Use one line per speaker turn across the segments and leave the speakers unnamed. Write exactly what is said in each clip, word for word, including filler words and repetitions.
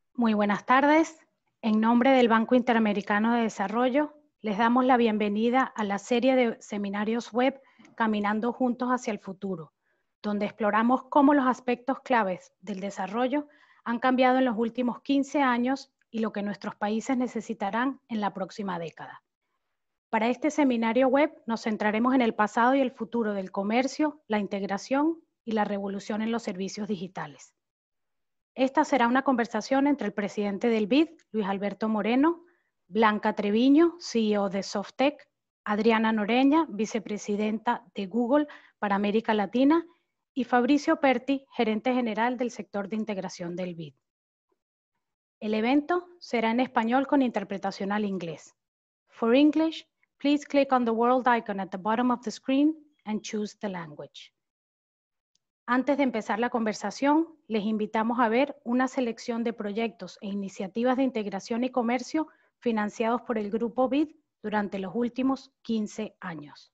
Muy buenas tardes. En nombre del Banco Interamericano de Desarrollo, les damos la bienvenida a la serie de seminarios web Caminando Juntos hacia el Futuro, donde exploramos cómo los aspectos claves del desarrollo han cambiado en los últimos quince años y lo que nuestros países necesitarán en la próxima década. Para este seminario web nos centraremos en el pasado y el futuro del comercio, la integración y la revolución en los servicios digitales. Esta será una conversación entre el presidente del B I D, Luis Alberto Moreno, Blanca Treviño, C E O de Softec, Adriana Noreña, vicepresidenta de Google para América Latina, y Fabricio Perti, gerente general del sector de integración del B I D. El evento será en español con interpretación al inglés. For English, please click on the world icon at the bottom of the screen and choose the language. Antes de empezar la conversación, les invitamos a ver una selección de proyectos e iniciativas de integración y comercio financiados por el Grupo B I D durante los últimos quince años.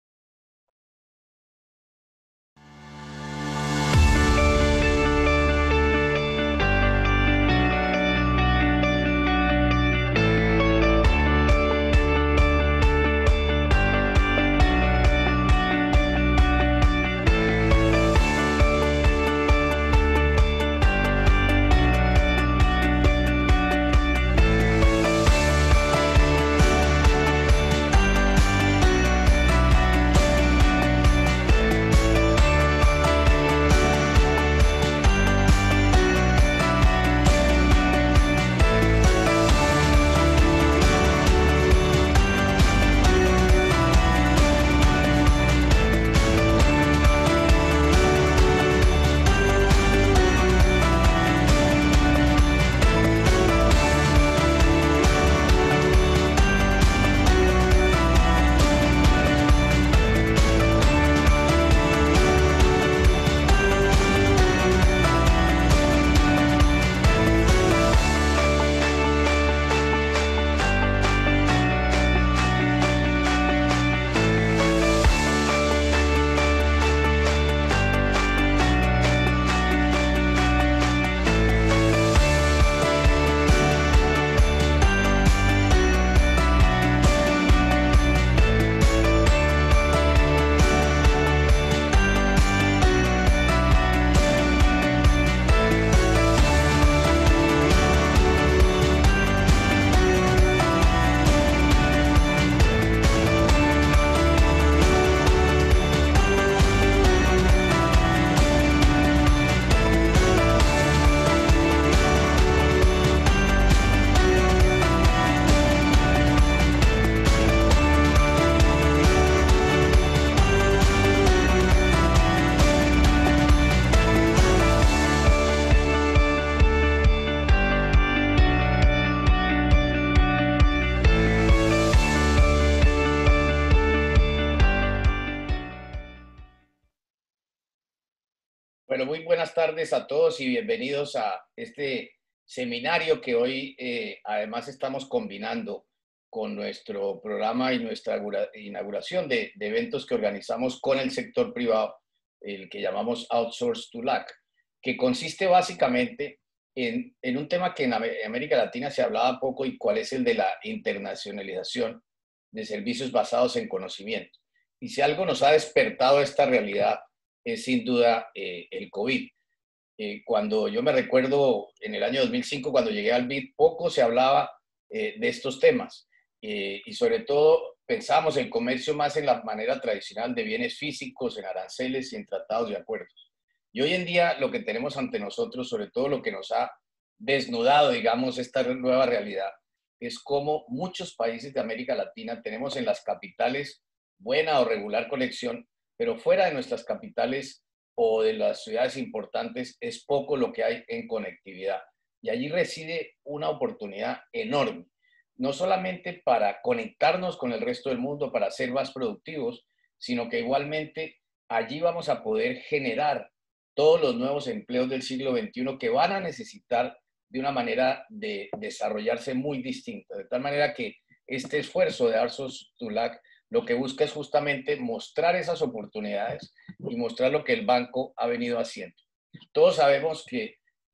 Bueno, muy buenas tardes a todos y bienvenidos a este seminario que hoy eh, además estamos combinando con nuestro programa y nuestra inauguración de, de eventos que organizamos con el sector privado, el que llamamos Outsource to L A C, que consiste básicamente en, en un tema que en América Latina se hablaba poco y cuál es el de la internacionalización de servicios basados en conocimiento. Y si algo nos ha despertado esta realidad, es sin duda eh, el COVID. Eh, cuando yo me recuerdo en el año dos mil cinco, cuando llegué al B I D, poco se hablaba eh, de estos temas eh, y sobre todo pensábamos en comercio más en la manera tradicional de bienes físicos, en aranceles y en tratados y acuerdos. Y hoy en día lo que tenemos ante nosotros, sobre todo lo que nos ha desnudado, digamos, esta nueva realidad, es cómo muchos países de América Latina tenemos en las capitales buena o regular conexión, pero fuera de nuestras capitales o de las ciudades importantes es poco lo que hay en conectividad. Y allí reside una oportunidad enorme, no solamente para conectarnos con el resto del mundo, para ser más productivos, sino que igualmente allí vamos a poder generar todos los nuevos empleos del siglo veintiuno que van a necesitar de una manera de desarrollarse muy distinta. De tal manera que este esfuerzo de Outsource to L A C lo que busca es justamente mostrar esas oportunidades y mostrar lo que el banco ha venido haciendo. Todos sabemos que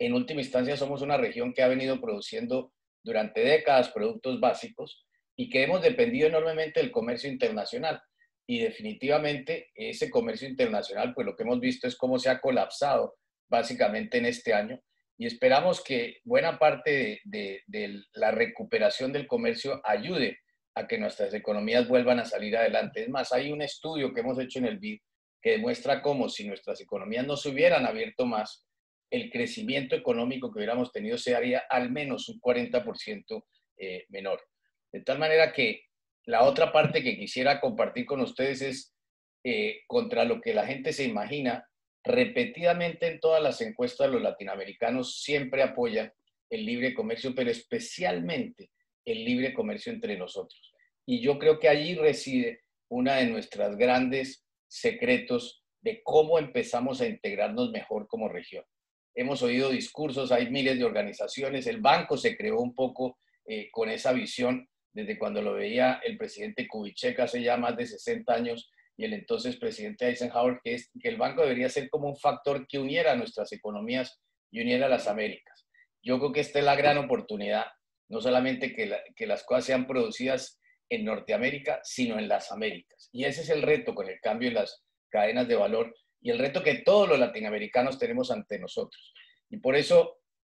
en última instancia somos una región que ha venido produciendo durante décadas productos básicos y que hemos dependido enormemente del comercio internacional. Y definitivamente ese comercio internacional, pues lo que hemos visto es cómo se ha colapsado básicamente en este año, y esperamos que buena parte de, de, de la recuperación del comercio ayude a que nuestras economías vuelvan a salir adelante. Es más, hay un estudio que hemos hecho en el B I D que demuestra cómo si nuestras economías no se hubieran abierto más, el crecimiento económico que hubiéramos tenido sería al menos un cuarenta por ciento eh, menor. De tal manera que la otra parte que quisiera compartir con ustedes es eh, contra lo que la gente se imagina. Repetidamente en todas las encuestas los latinoamericanos siempre apoyan el libre comercio, pero especialmente el libre comercio entre nosotros. Y yo creo que allí reside una de nuestras grandes secretos de cómo empezamos a integrarnos mejor como región. Hemos oído discursos, hay miles de organizaciones, el banco se creó un poco eh, con esa visión desde cuando lo veía el presidente Kubitschek hace ya más de sesenta años, y el entonces presidente Eisenhower, que, es, que el banco debería ser como un factor que uniera nuestras economías y uniera las Américas. Yo creo que esta es la gran oportunidad, no solamente que, la, que las cosas sean producidas en Norteamérica, sino en las Américas. Y ese es el reto con el cambio en las cadenas de valor y el reto que todos los latinoamericanos tenemos ante nosotros. Y por eso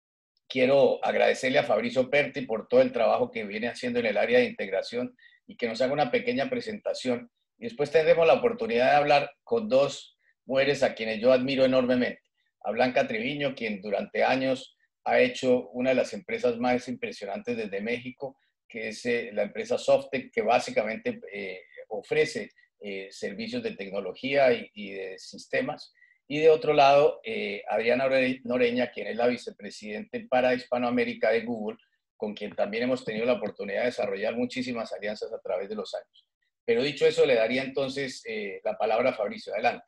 quiero agradecerle a Fabrizio Perti por todo el trabajo que viene haciendo en el área de integración y que nos haga una pequeña presentación. Y después tendremos la oportunidad de hablar con dos mujeres a quienes yo admiro enormemente. A Blanca Treviño, quien durante años ha hecho una de las empresas más impresionantes desde México, que es eh, la empresa Softec, que básicamente eh, ofrece eh, servicios de tecnología y, y de sistemas. Y de otro lado, eh, Adriana Noreña, quien es la vicepresidente para Hispanoamérica de Google, con quien también hemos tenido la oportunidad de desarrollar muchísimas alianzas a través de los años. Pero dicho eso, le daría entonces eh, la palabra a Fabrizio. Adelante.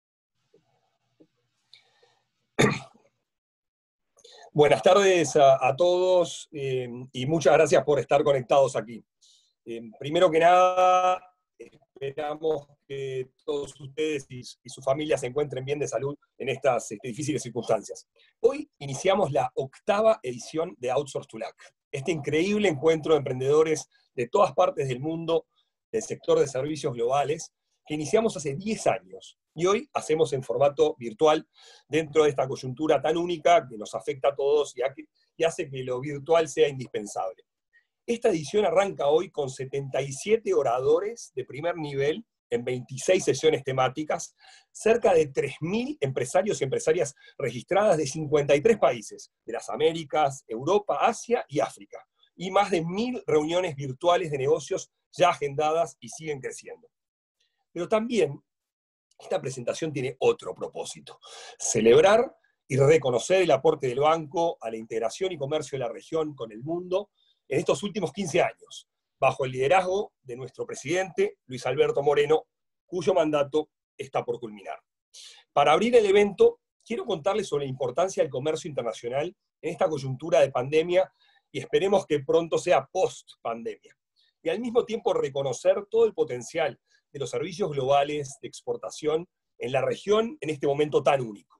Buenas tardes a, a todos eh, y muchas gracias por estar conectados aquí. Eh, primero que nada, esperamos que todos ustedes y, y sus familias se encuentren bien de salud en estas este, difíciles circunstancias. Hoy iniciamos la octava edición de Outsource to Luck, este increíble encuentro de emprendedores de todas partes del mundo del sector de servicios globales que iniciamos hace diez años y hoy hacemos en formato virtual dentro de esta coyuntura tan única que nos afecta a todos y hace que lo virtual sea indispensable. Esta edición arranca hoy con setenta y siete oradores de primer nivel en veintiséis sesiones temáticas, cerca de tres mil empresarios y empresarias registradas de cincuenta y tres países, de las Américas, Europa, Asia y África, y más de mil reuniones virtuales de negocios ya agendadas y siguen creciendo. Pero también esta presentación tiene otro propósito: celebrar y reconocer el aporte del banco a la integración y comercio de la región con el mundo en estos últimos quince años, bajo el liderazgo de nuestro presidente, Luis Alberto Moreno, cuyo mandato está por culminar. Para abrir el evento, quiero contarles sobre la importancia del comercio internacional en esta coyuntura de pandemia y esperemos que pronto sea post-pandemia. Y al mismo tiempo reconocer todo el potencial de los servicios globales de exportación en la región en este momento tan único.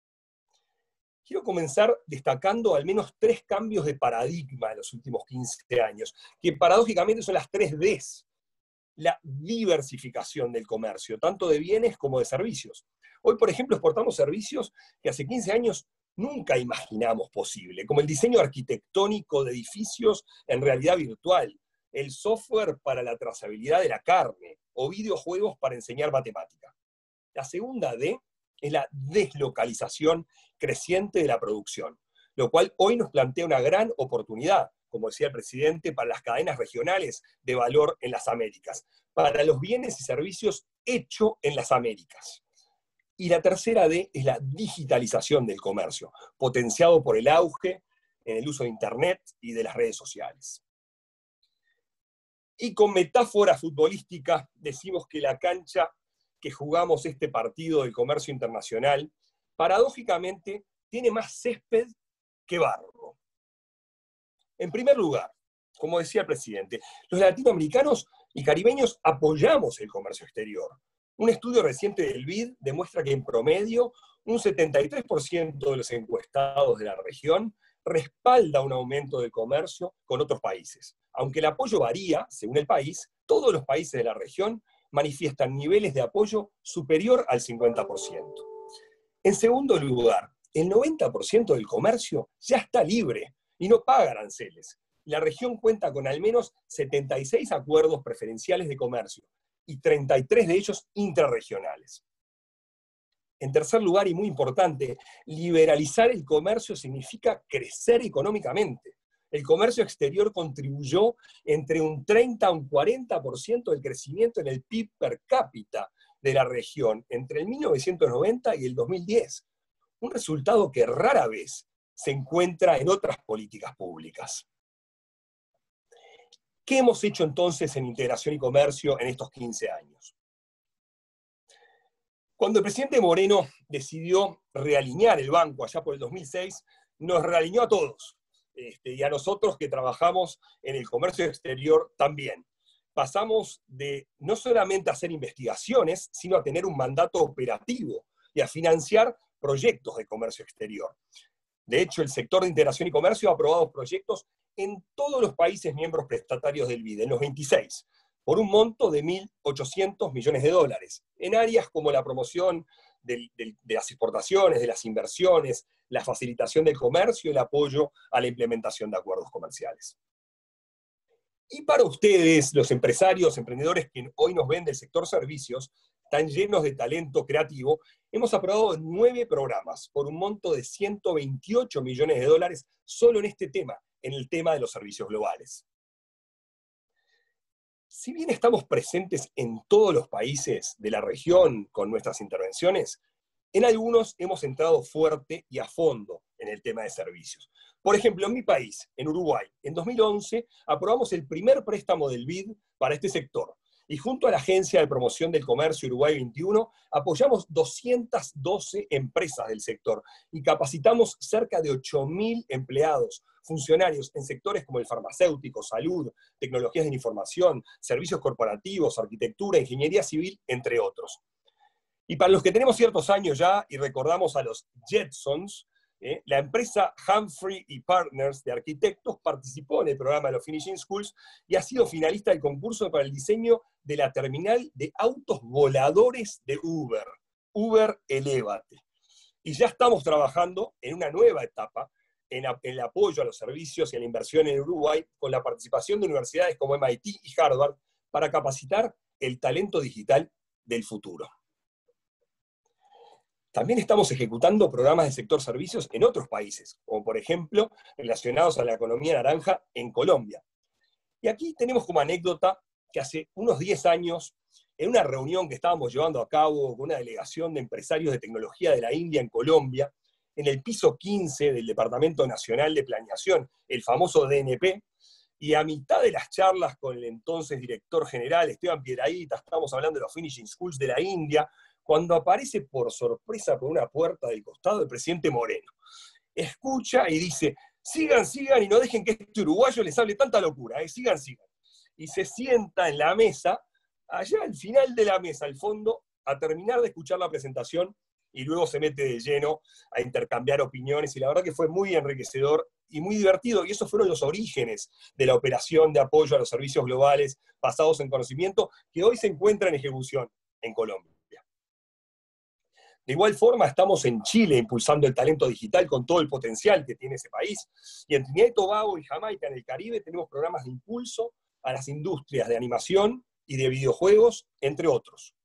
Quiero comenzar destacando al menos tres cambios de paradigma en los últimos quince años, que paradójicamente son las tres Ds. La diversificación del comercio, tanto de bienes como de servicios. Hoy, por ejemplo, exportamos servicios que hace quince años nunca imaginamos posible, como el diseño arquitectónico de edificios en realidad virtual, el software para la trazabilidad de la carne, o videojuegos para enseñar matemática. La segunda D es la deslocalización creciente de la producción, lo cual hoy nos plantea una gran oportunidad, como decía el presidente, para las cadenas regionales de valor en las Américas, para los bienes y servicios hechos en las Américas. Y la tercera D es la digitalización del comercio, potenciado por el auge en el uso de Internet y de las redes sociales. Y con metáfora futbolística decimos que la cancha que jugamos este partido del comercio internacional, paradójicamente, tiene más césped que barro. En primer lugar, como decía el presidente, los latinoamericanos y caribeños apoyamos el comercio exterior. Un estudio reciente del B I D demuestra que en promedio Un setenta y tres por ciento de los encuestados de la región respalda un aumento del comercio con otros países. Aunque el apoyo varía según el país, todos los países de la región manifiestan niveles de apoyo superior al cincuenta por ciento. En segundo lugar, el noventa por ciento del comercio ya está libre y no paga aranceles. La región cuenta con al menos setenta y seis acuerdos preferenciales de comercio y treinta y tres de ellos intrarregionales. En tercer lugar, y muy importante, liberalizar el comercio significa crecer económicamente. El comercio exterior contribuyó entre un treinta a un cuarenta por ciento del crecimiento en el P I B per cápita de la región entre el mil novecientos noventa y el dos mil diez. Un resultado que rara vez se encuentra en otras políticas públicas. ¿Qué hemos hecho entonces en integración y comercio en estos quince años? Cuando el presidente Moreno decidió realinear el banco allá por el dos mil seis, nos realineó a todos, este, y a nosotros que trabajamos en el comercio exterior también. Pasamos de no solamente a hacer investigaciones, sino a tener un mandato operativo y a financiar proyectos de comercio exterior. De hecho, el sector de integración y comercio ha aprobado proyectos en todos los países miembros prestatarios del B I D, en los veintiséis, por un monto de mil ochocientos millones de dólares, en áreas como la promoción del, del, de las exportaciones, de las inversiones, la facilitación del comercio y el apoyo a la implementación de acuerdos comerciales. Y para ustedes, los empresarios, emprendedores que hoy nos ven del sector servicios, tan llenos de talento creativo, hemos aprobado nueve programas por un monto de ciento veintiocho millones de dólares solo en este tema, en el tema de los servicios globales. Si bien estamos presentes en todos los países de la región con nuestras intervenciones, en algunos hemos entrado fuerte y a fondo en el tema de servicios. Por ejemplo, en mi país, en Uruguay, en dos mil once aprobamos el primer préstamo del B I D para este sector, y junto a la Agencia de Promoción del Comercio Uruguay veintiuno, apoyamos doscientas doce empresas del sector y capacitamos cerca de ocho mil empleados, funcionarios en sectores como el farmacéutico, salud, tecnologías de la información, servicios corporativos, arquitectura, ingeniería civil, entre otros. Y para los que tenemos ciertos años ya y recordamos a los Jetsons, ¿eh? La empresa Humphrey y Partners de arquitectos participó en el programa de los Finishing Schools y ha sido finalista del concurso para el diseño de la terminal de autos voladores de Uber, Uber Elevate. Y ya estamos trabajando en una nueva etapa en, en el apoyo a los servicios y a la inversión en Uruguay con la participación de universidades como M I T y Harvard para capacitar el talento digital del futuro. También estamos ejecutando programas de sector servicios en otros países, como por ejemplo relacionados a la economía naranja en Colombia. Y aquí tenemos como anécdota que hace unos diez años, en una reunión que estábamos llevando a cabo con una delegación de empresarios de tecnología de la India en Colombia, en el piso quince del Departamento Nacional de Planeación, el famoso D N P, y a mitad de las charlas con el entonces director general, Esteban Piedrahita, estamos hablando de los Finishing Schools de la India, cuando aparece por sorpresa por una puerta del costado el presidente Moreno. Escucha y dice, sigan, sigan y no dejen que este uruguayo les hable tanta locura, ¿eh? sigan, sigan. Y se sienta en la mesa, allá al final de la mesa, al fondo, a terminar de escuchar la presentación y luego se mete de lleno a intercambiar opiniones y la verdad que fue muy enriquecedor y muy divertido, y esos fueron los orígenes de la operación de apoyo a los servicios globales basados en conocimiento que hoy se encuentra en ejecución en Colombia. De igual forma, estamos en Chile impulsando el talento digital con todo el potencial que tiene ese país, y en Trinidad y Tobago y Jamaica, en el Caribe, tenemos programas de impulso a las industrias de animación y de videojuegos, entre otros.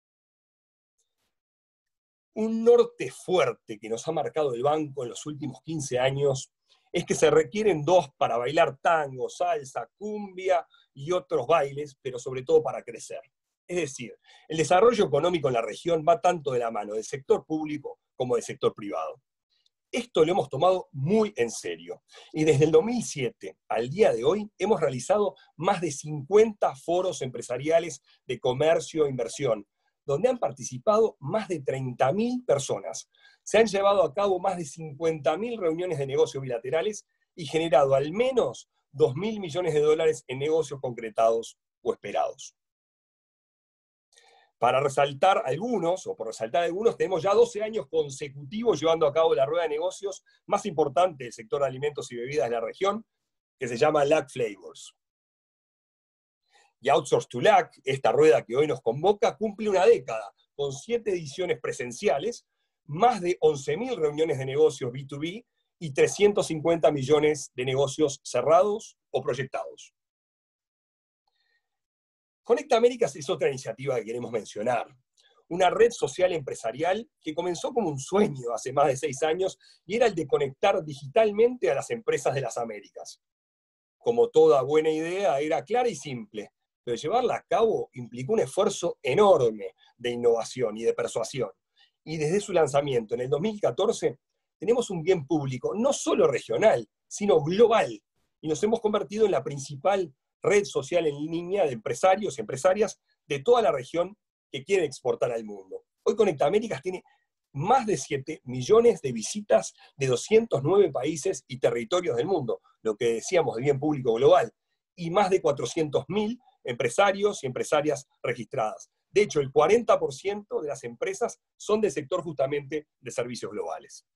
Un norte fuerte que nos ha marcado el banco en los últimos quince años es que se requieren dos para bailar tango, salsa, cumbia y otros bailes, pero sobre todo para crecer. Es decir, el desarrollo económico en la región va tanto de la mano del sector público como del sector privado. Esto lo hemos tomado muy en serio, y desde el dos mil siete al día de hoy hemos realizado más de cincuenta foros empresariales de comercio e inversión, donde han participado más de treinta mil personas. Se han llevado a cabo más de cincuenta mil reuniones de negocios bilaterales y generado al menos dos mil millones de dólares en negocios concretados o esperados. Para resaltar algunos, o por resaltar algunos, tenemos ya doce años consecutivos llevando a cabo la rueda de negocios más importante del sector de alimentos y bebidas de la región, que se llama L A C Flavors. Y Outsource to L A C, esta rueda que hoy nos convoca, cumple una década, con siete ediciones presenciales, más de once mil reuniones de negocios B dos B y trescientos cincuenta millones de negocios cerrados o proyectados. Conecta Américas es otra iniciativa que queremos mencionar. Una red social empresarial que comenzó como un sueño hace más de seis años y era el de conectar digitalmente a las empresas de las Américas. Como toda buena idea, era clara y simple, pero llevarla a cabo implicó un esfuerzo enorme de innovación y de persuasión. Y desde su lanzamiento en el dos mil catorce, tenemos un bien público no solo regional, sino global, y nos hemos convertido en la principal red social en línea de empresarios y empresarias de toda la región que quieren exportar al mundo. Hoy Conecta Américas tiene más de siete millones de visitas de doscientos nueve países y territorios del mundo, lo que decíamos de bien público global, y más de cuatrocientos mil empresarios y empresarias registradas. De hecho, el cuarenta por ciento de las empresas son del sector justamente de servicios globales.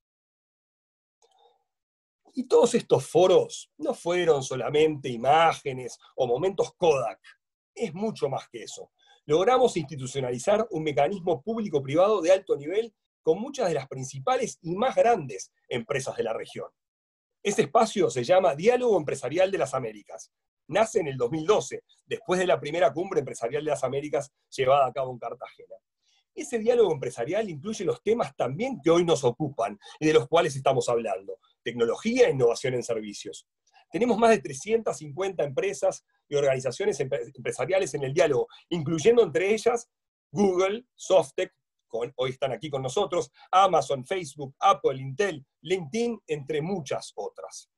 Y todos estos foros no fueron solamente imágenes o momentos Kodak, es mucho más que eso. Logramos institucionalizar un mecanismo público-privado de alto nivel con muchas de las principales y más grandes empresas de la región. Ese espacio se llama Diálogo Empresarial de las Américas. Nace en el dos mil doce, después de la primera cumbre empresarial de las Américas llevada a cabo en Cartagena. Ese diálogo empresarial incluye los temas también que hoy nos ocupan y de los cuales estamos hablando: tecnología e innovación en servicios. Tenemos más de trescientas cincuenta empresas y organizaciones empresariales en el diálogo, incluyendo entre ellas Google, Softtek, con, hoy están aquí con nosotros, Amazon, Facebook, Apple, Intel, LinkedIn, entre muchas otras.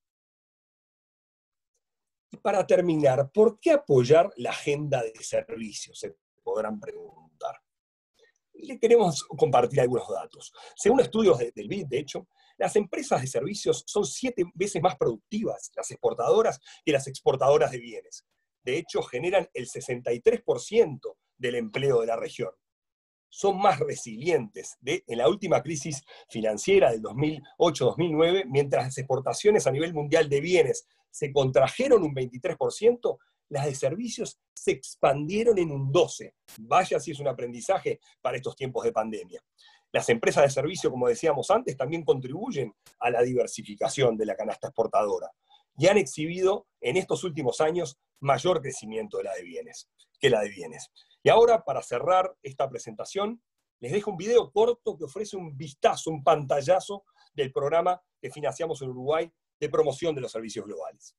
Y para terminar, ¿por qué apoyar la agenda de servicios? Se podrán preguntar. Y le queremos compartir algunos datos. Según estudios de, del B I D, de hecho, las empresas de servicios son siete veces más productivas, las exportadoras, que las exportadoras de bienes. De hecho, generan el sesenta y tres por ciento del empleo de la región. Son más resilientes. De, en la última crisis financiera del dos mil ocho dos mil nueve, mientras las exportaciones a nivel mundial de bienes se contrajeron un veintitrés por ciento, las de servicios se expandieron en un doce por ciento. Vaya si es un aprendizaje para estos tiempos de pandemia. Las empresas de servicio, como decíamos antes, también contribuyen a la diversificación de la canasta exportadora y han exhibido en estos últimos años mayor crecimiento de la de bienes, que la de bienes. Y ahora, para cerrar esta presentación, les dejo un video corto que ofrece un vistazo, un pantallazo del programa que financiamos en Uruguay de promoción de los servicios globales.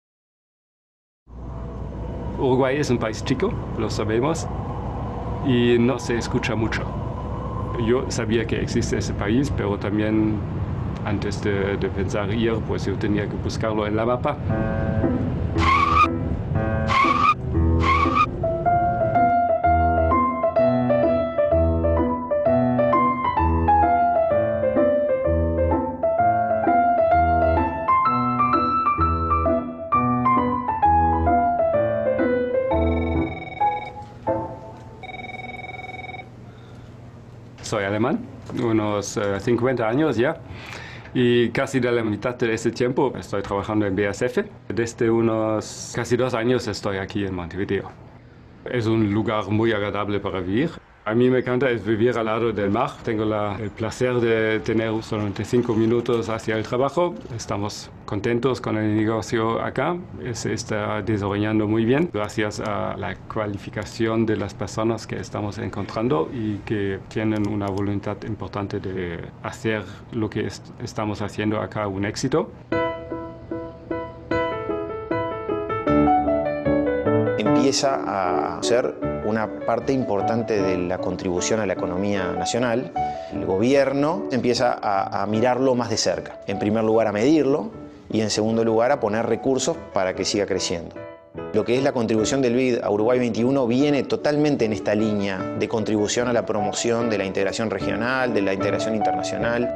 Uruguay es un país chico, lo sabemos, y no se escucha mucho. Yo sabía que existe ese país, pero también antes de, de pensar ir, pues yo tenía que buscarlo en la mapa. Soy alemán, unos uh, cincuenta años ya, y casi de la mitad de ese tiempo estoy trabajando en B A S F. Desde unos casi dos años estoy aquí en Montevideo. Es un lugar muy agradable para vivir. A mí me encanta es vivir al lado del mar. Tengo la, el placer de tener solamente cinco minutos hacia el trabajo. Estamos contentos con el negocio acá. Se está desarrollando muy bien gracias a la cualificación de las personas que estamos encontrando y que tienen una voluntad importante de hacer lo que est- estamos haciendo acá un éxito.
Empieza a ser una parte importante de la contribución a la economía nacional. El gobierno empieza a, a mirarlo más de cerca. En primer lugar, a medirlo y en segundo lugar, a poner recursos para que siga creciendo. Lo que es la contribución del B I D a Uruguay veintiuno viene totalmente en esta línea de contribución a la promoción de la integración regional, de la integración internacional.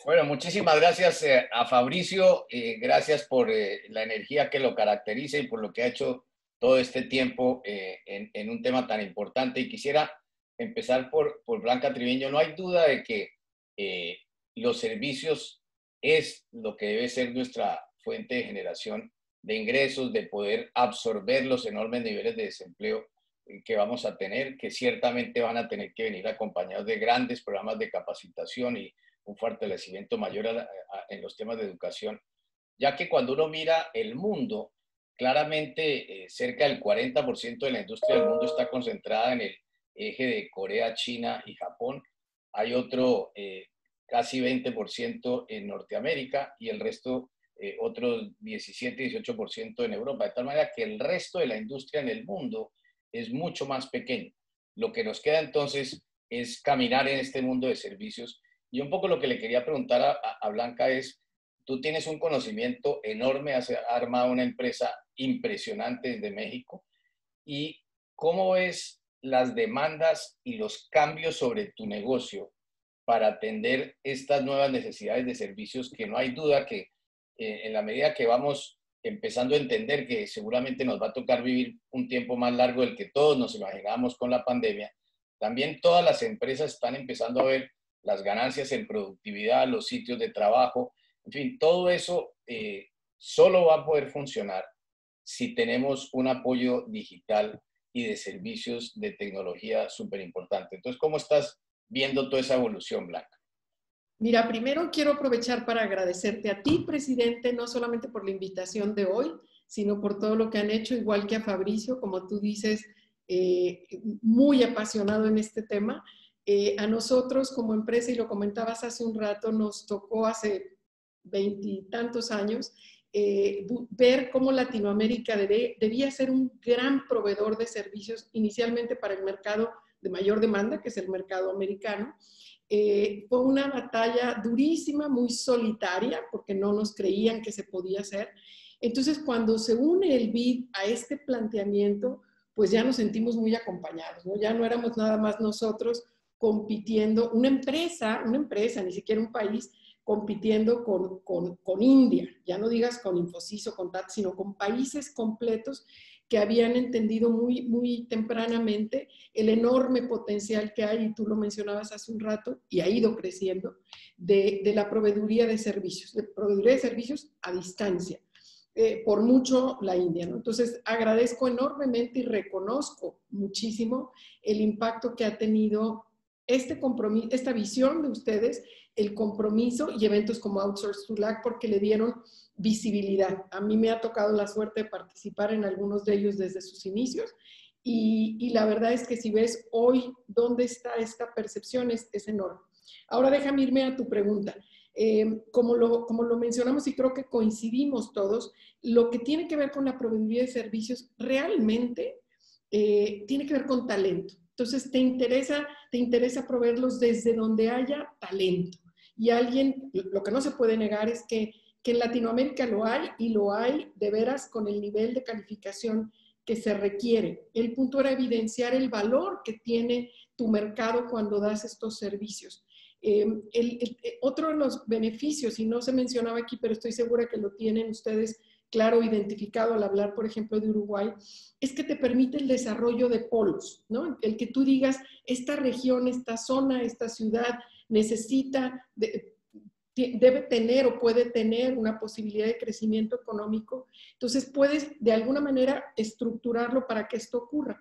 Bueno, muchísimas gracias eh, a Fabricio, eh, gracias por eh, la energía que lo caracteriza y por lo que ha hecho todo este tiempo eh, en, en un tema tan importante. Y quisiera empezar por, por Blanca Triviño. No hay duda de que eh, los servicios es lo que debe ser nuestra fuente de generación de ingresos, de poder absorber los enormes niveles de desempleo que vamos a tener, que ciertamente van a tener que venir acompañados de grandes programas de capacitación y un fortalecimiento mayor a la, a, en los temas de educación, ya que cuando uno mira el mundo, claramente eh, cerca del cuarenta por ciento de la industria del mundo está concentrada en el eje de Corea, China y Japón. Hay otro eh, casi veinte por ciento en Norteamérica y el resto, eh, otros diecisiete, dieciocho por ciento en Europa. De tal manera que el resto de la industria en el mundo es mucho más pequeño. Lo que nos queda entonces es caminar en este mundo de servicios. Y un poco lo que le quería preguntar a, a Blanca es, tú tienes un conocimiento enorme, has armado una empresa impresionante desde México, y ¿cómo ves las demandas y los cambios sobre tu negocio para atender estas nuevas necesidades de servicios que no hay duda que eh, en la medida que vamos empezando a entender que seguramente nos va a tocar vivir un tiempo más largo del que todos nos imaginábamos con la pandemia, también todas las empresas están empezando a ver las ganancias en productividad, los sitios de trabajo, en fin, todo eso eh, solo va a poder funcionar si tenemos un apoyo digital y de servicios de tecnología súper importante. Entonces, ¿cómo estás viendo toda esa evolución, Blanca?
Mira, primero quiero aprovechar para agradecerte a ti, presidente, no solamente por la invitación de hoy, sino por todo lo que han hecho, igual que a Fabricio, como tú dices, eh, muy apasionado en este tema. Eh, a nosotros como empresa, y lo comentabas hace un rato, nos tocó hace veintitantos años eh, ver cómo Latinoamérica debe, debía ser un gran proveedor de servicios, inicialmente para el mercado de mayor demanda, que es el mercado americano. Eh, fue una batalla durísima, muy solitaria, porque no nos creían que se podía hacer. Entonces, cuando se une el B I D a este planteamiento, pues ya nos sentimos muy acompañados, ¿no? Ya no éramos nada más nosotros compitiendo, una empresa, una empresa, ni siquiera un país, compitiendo con, con, con India, ya no digas con Infosys o con T A T, sino con países completos que habían entendido muy, muy tempranamente el enorme potencial que hay, y tú lo mencionabas hace un rato, y ha ido creciendo, de, de la proveeduría de servicios, de proveeduría de servicios a distancia. Eh, por mucho la India, ¿no? Entonces, agradezco enormemente y reconozco muchísimo el impacto que ha tenido este compromiso, esta visión de ustedes, el compromiso y eventos como Outsource to Lac, porque le dieron visibilidad. A mí me ha tocado la suerte de participar en algunos de ellos desde sus inicios, y, y la verdad es que si ves hoy dónde está esta percepción, es, es enorme. Ahora déjame irme a tu pregunta. Eh, como, lo, como lo mencionamos y creo que coincidimos todos, lo que tiene que ver con la proveeduría de servicios realmente eh, tiene que ver con talento. Entonces, te interesa, te interesa proveerlos desde donde haya talento. Y alguien, lo que no se puede negar es que, que en Latinoamérica lo hay, y lo hay de veras con el nivel de calificación que se requiere. El punto era evidenciar el valor que tiene tu mercado cuando das estos servicios. Eh, el, el, otro de los beneficios, y no se mencionaba aquí, pero estoy segura que lo tienen ustedes claro identificado al hablar, por ejemplo, de Uruguay, es que te permite el desarrollo de polos, ¿no? El que tú digas, esta región, esta zona, esta ciudad necesita, de, debe tener o puede tener una posibilidad de crecimiento económico. Entonces, puedes de alguna manera estructurarlo para que esto ocurra,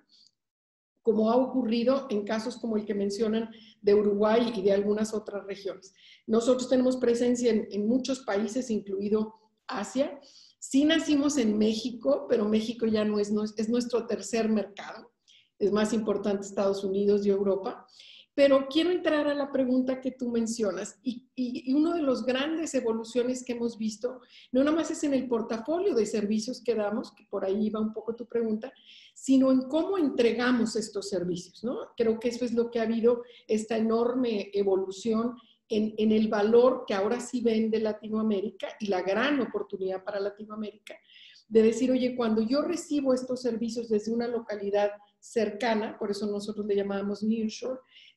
como ha ocurrido en casos como el que mencionan de Uruguay y de algunas otras regiones. Nosotros tenemos presencia en, en muchos países, incluido Asia. Sí nacimos en México, pero México ya no es, no es, es nuestro tercer mercado. Es más importante Estados Unidos y Europa. Pero quiero entrar a la pregunta que tú mencionas, y, y, y una de las grandes evoluciones que hemos visto, no nada más es en el portafolio de servicios que damos, que por ahí iba un poco tu pregunta, sino en cómo entregamos estos servicios, ¿no? Creo que eso es lo que ha habido, esta enorme evolución en, en el valor que ahora sí vende Latinoamérica, y la gran oportunidad para Latinoamérica, de decir, oye, cuando yo recibo estos servicios desde una localidad cercana, por eso nosotros le llamábamos nearshore,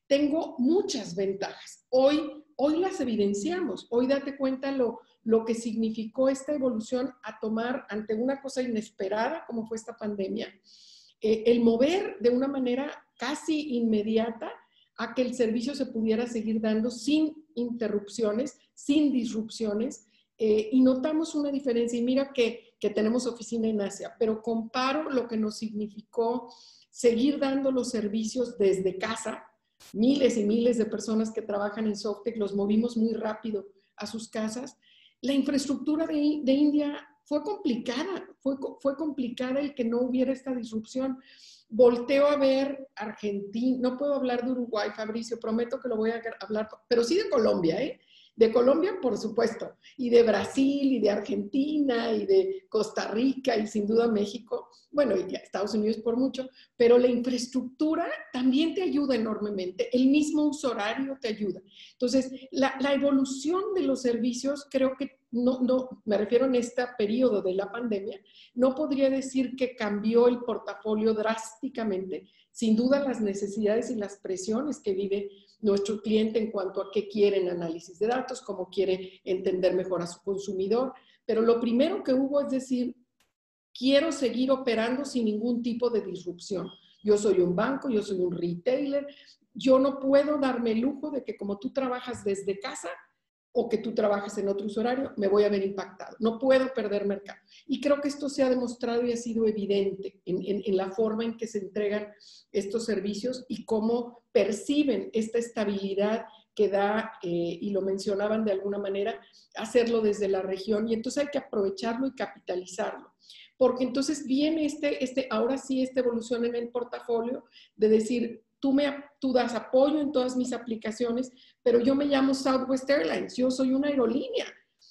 tengo muchas ventajas. Hoy, hoy las evidenciamos. Hoy date cuenta lo, lo que significó esta evolución a tomar ante una cosa inesperada como fue esta pandemia. Eh, el mover de una manera casi inmediata a que el servicio se pudiera seguir dando sin interrupciones, sin disrupciones, eh, y notamos una diferencia. Y mira que, que tenemos oficina en Asia, pero comparo lo que nos significó seguir dando los servicios desde casa. Miles y miles de personas que trabajan en Softec los movimos muy rápido a sus casas. La infraestructura de, de India fue complicada, fue, fue complicada el que no hubiera esta disrupción. Volteo a ver Argentina, no puedo hablar de Uruguay, Fabricio, prometo que lo voy a hablar, pero sí de Colombia, ¿eh? De Colombia, por supuesto, y de Brasil, y de Argentina, y de Costa Rica, y sin duda México, bueno, y Estados Unidos por mucho, pero la infraestructura también te ayuda enormemente, el mismo uso horario te ayuda. Entonces, la, la evolución de los servicios, creo que no, no, me refiero en este periodo de la pandemia, no podría decir que cambió el portafolio drásticamente. Sin duda las necesidades y las presiones que vive nuestro cliente en cuanto a qué quiere en análisis de datos, cómo quiere entender mejor a su consumidor. Pero lo primero que hubo es decir, quiero seguir operando sin ningún tipo de disrupción. Yo soy un banco, yo soy un retailer, yo no puedo darme el lujo de que como tú trabajas desde casa, o que tú trabajes en otro horario, me voy a ver impactado. No puedo perder mercado. Y creo que esto se ha demostrado y ha sido evidente en, en, en la forma en que se entregan estos servicios y cómo perciben esta estabilidad que da, eh, y lo mencionaban de alguna manera, hacerlo desde la región. Y entonces hay que aprovecharlo y capitalizarlo. Porque entonces viene este, este, ahora sí esta evolución en el portafolio de decir, Tú, me, tú das apoyo en todas mis aplicaciones, pero yo me llamo Southwest Airlines, yo soy una aerolínea.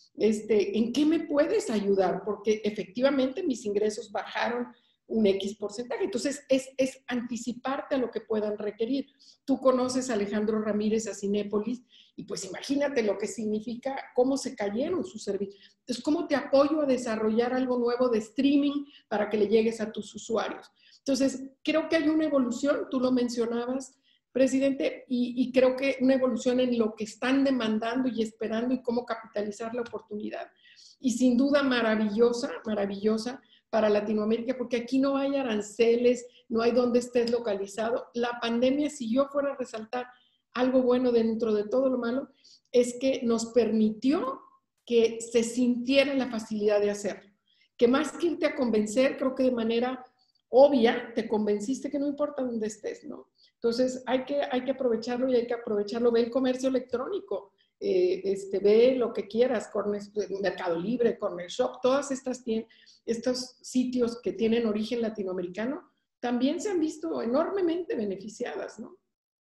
Este, ¿En qué me puedes ayudar? Porque efectivamente mis ingresos bajaron un X porcentaje. Entonces, es, es anticiparte a lo que puedan requerir. Tú conoces a Alejandro Ramírez, a Cinépolis, y pues imagínate lo que significa, cómo se cayeron sus servicios. Entonces, ¿cómo te apoyo a desarrollar algo nuevo de streaming para que le llegues a tus usuarios? Entonces, creo que hay una evolución, tú lo mencionabas, presidente, y, y creo que una evolución en lo que están demandando y esperando y cómo capitalizar la oportunidad. Y sin duda maravillosa, maravillosa para Latinoamérica, porque aquí no hay aranceles, no hay donde estés localizado. La pandemia, si yo fuera a resaltar algo bueno dentro de todo lo malo, es que nos permitió que se sintiera la facilidad de hacerlo. Que más que irte a convencer, creo que de manera obvia, te convenciste que no importa dónde estés, ¿no? Entonces, hay que, hay que aprovecharlo y hay que aprovecharlo. Ve el comercio electrónico, eh, este, ve lo que quieras, Corner, Mercado Libre, Corner Shop, todas estas tienen, estos sitios que tienen origen latinoamericano, también se han visto enormemente beneficiadas, ¿no?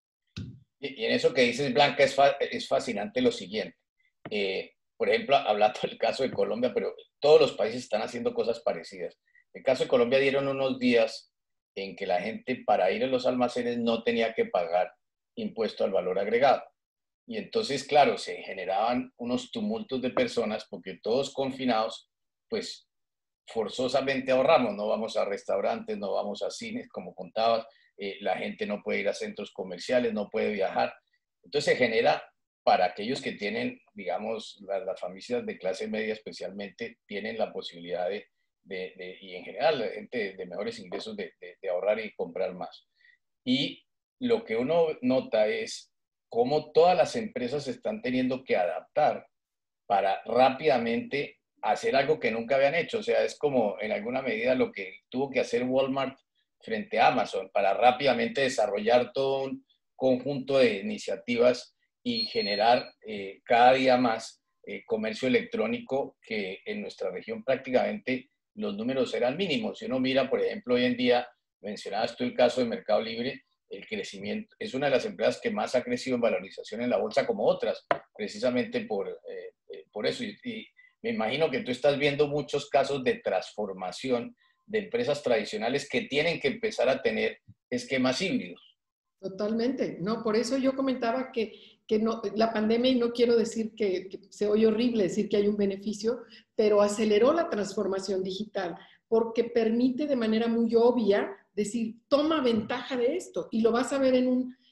Y, y en eso que dices, Blanca, es, fa es fascinante lo siguiente. Eh, por ejemplo, hablando del caso de Colombia, pero todos los países están haciendo cosas parecidas. En el caso de Colombia dieron unos días en que la gente para ir a los almacenes no tenía que pagar impuesto al valor agregado. Y entonces, claro, se generaban unos tumultos de personas porque todos confinados, pues forzosamente ahorramos, no vamos a restaurantes, no vamos a cines, como contabas, eh, la gente no puede ir a centros comerciales, no puede viajar. Entonces se genera, para aquellos que tienen, digamos, las, las familias de clase media especialmente, tienen la posibilidad de De, de, y en general la gente de mejores ingresos de, de, de ahorrar y comprar más. Y lo que uno nota es cómo todas las empresas están teniendo que adaptar para rápidamente hacer algo que nunca habían hecho. O sea, es como en alguna medida lo que tuvo que hacer Walmart frente a Amazon para rápidamente desarrollar todo un conjunto de iniciativas y generar eh, cada día más eh, comercio electrónico, que en nuestra región prácticamente los números eran mínimos. Si uno mira, por ejemplo, hoy en día, mencionabas tú el caso de Mercado Libre, el crecimiento es una de las empresas que más ha crecido en valorización en la bolsa, como otras, precisamente por, eh, por eso. Y, y me imagino que tú estás viendo muchos casos de transformación de empresas tradicionales que tienen que empezar a tener esquemas híbridos.
Totalmente, no, por eso yo comentaba que, que no, la pandemia, y no quiero decir que, que se oye horrible decir que hay un beneficio, pero aceleró la transformación digital, porque permite de manera muy obvia decir, toma ventaja de esto, y lo vas a ver en un,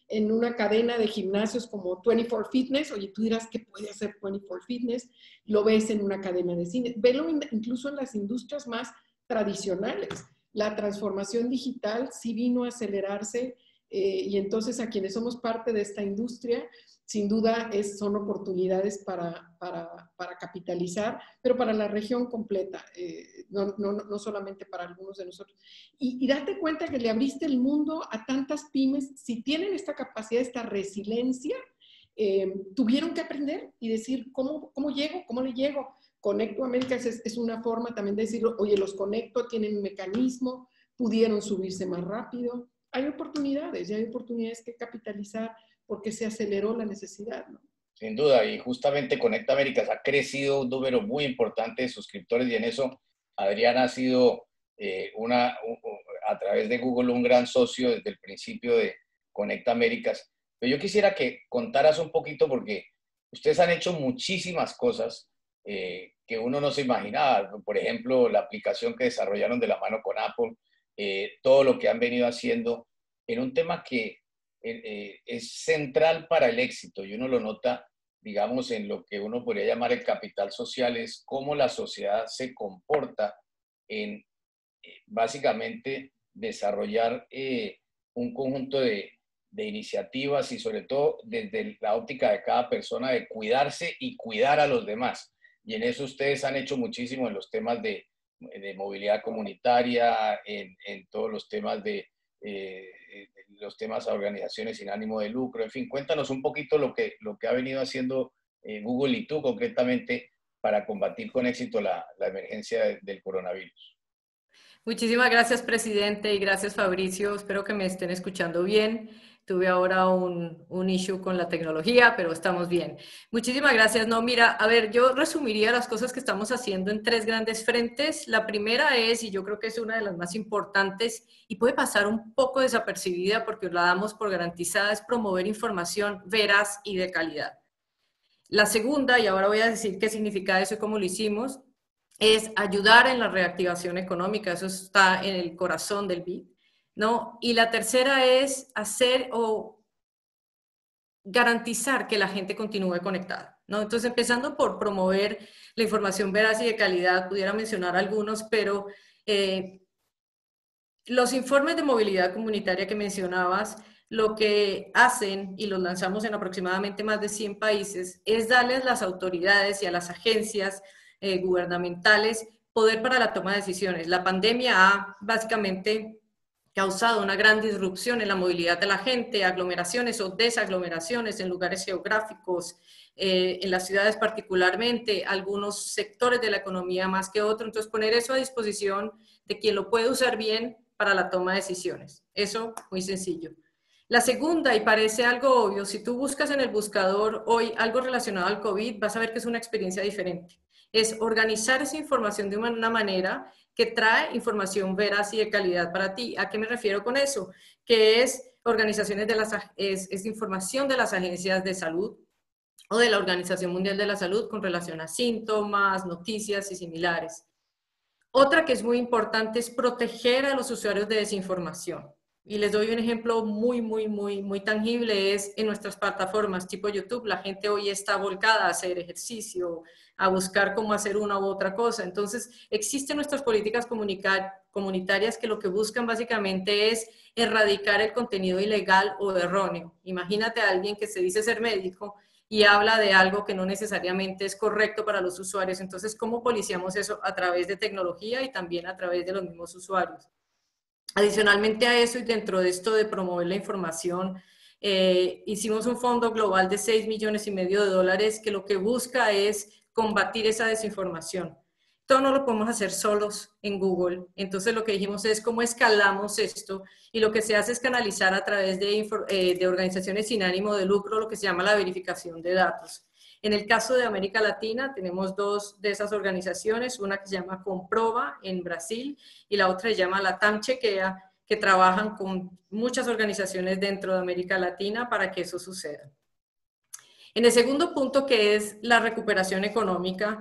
en una cadena de gimnasios como veinticuatro Fitness. Oye, tú dirás, ¿qué puede hacer veinticuatro Fitness? Lo ves en una cadena de cine. Velo incluso en las industrias más tradicionales. La transformación digital sí vino a acelerarse eh, y entonces a quienes somos parte de esta industria, sin duda es, son oportunidades para, para, para capitalizar, pero para la región completa, eh, no, no, no solamente para algunos de nosotros. Y, y date cuenta que le abriste el mundo a tantas pymes, si tienen esta capacidad, esta resiliencia, eh, tuvieron que aprender y decir, ¿cómo, cómo llego? ¿Cómo le llego? Conecto Américas es, es una forma también de decir, oye, los conecto, tienen un mecanismo, pudieron subirse más rápido. Hay oportunidades, y hay oportunidades que capitalizar porque se aceleró la necesidad, ¿no?
Sin duda, y justamente Conecta Américas ha crecido un número muy importante de suscriptores, y en eso Adriana ha sido eh, una, un, a través de Google un gran socio desde el principio de Conecta Américas. Pero yo quisiera que contaras un poquito, porque ustedes han hecho muchísimas cosas eh, que uno no se imaginaba. Por ejemplo, la aplicación que desarrollaron de la mano con Apple, eh, todo lo que han venido haciendo en un tema que eh, es central para el éxito, y uno lo nota, digamos, en lo que uno podría llamar el capital social, es cómo la sociedad se comporta en, eh, básicamente, desarrollar eh, un conjunto de, de iniciativas, y sobre todo desde la óptica de cada persona, de cuidarse y cuidar a los demás. Y en eso ustedes han hecho muchísimo en los temas de, de movilidad comunitaria, en, en todos los temas de eh, los temas a organizaciones sin ánimo de lucro. En fin, cuéntanos un poquito lo que, lo que ha venido haciendo eh, Google y tú concretamente para combatir con éxito la, la emergencia de, del coronavirus.
Muchísimas gracias, presidente, y gracias, Fabricio. Espero que me estén escuchando bien. Tuve ahora un, un issue con la tecnología, pero estamos bien. Muchísimas gracias. No, mira, a ver, yo resumiría las cosas que estamos haciendo en tres grandes frentes. La primera es, y yo creo que es una de las más importantes, y puede pasar un poco desapercibida porque la damos por garantizada, es promover información veraz y de calidad. La segunda, y ahora voy a decir qué significa eso y cómo lo hicimos, es ayudar en la reactivación económica. Eso está en el corazón del B I D. ¿No? Y la tercera es hacer o garantizar que la gente continúe conectada, ¿no? Entonces, empezando por promover la información veraz y de calidad, pudiera mencionar algunos, pero eh, los informes de movilidad comunitaria que mencionabas, lo que hacen, y los lanzamos en aproximadamente más de cien países, es darles a las autoridades y a las agencias eh, gubernamentales poder para la toma de decisiones. La pandemia ha básicamente causado una gran disrupción en la movilidad de la gente, aglomeraciones o desaglomeraciones en lugares geográficos, eh, en las ciudades particularmente, algunos sectores de la economía más que otros. Entonces, poner eso a disposición de quien lo puede usar bien para la toma de decisiones. Eso, muy sencillo. La segunda, y parece algo obvio, si tú buscas en el buscador hoy algo relacionado al COVID, vas a ver que es una experiencia diferente. Es organizar esa información de una manera que trae información veraz y de calidad para ti. ¿A qué me refiero con eso? Que es organizaciones de las, es, es información de las agencias de salud o de la Organización Mundial de la Salud con relación a síntomas, noticias y similares. Otra que es muy importante es proteger a los usuarios de desinformación. Y les doy un ejemplo muy, muy, muy, muy tangible, es en nuestras plataformas tipo YouTube. La gente hoy está volcada a hacer ejercicio, a buscar cómo hacer una u otra cosa. Entonces, existen nuestras políticas comunitarias que lo que buscan básicamente es erradicar el contenido ilegal o erróneo. Imagínate a alguien que se dice ser médico y habla de algo que no necesariamente es correcto para los usuarios. Entonces, ¿cómo policiamos eso? A través de tecnología y también a través de los mismos usuarios. Adicionalmente a eso, y dentro de esto de promover la información, eh, hicimos un fondo global de seis millones y medio de dólares que lo que busca es combatir esa desinformación. Todo no lo podemos hacer solos en Google. Entonces lo que dijimos es cómo escalamos esto, y lo que se hace es canalizar a través de, eh, de organizaciones sin ánimo de lucro lo que se llama la verificación de datos. En el caso de América Latina tenemos dos de esas organizaciones, una que se llama Comprova en Brasil y la otra se llama Latam Chequea, que trabajan con muchas organizaciones dentro de América Latina para que eso suceda. En el segundo punto, que es la recuperación económica,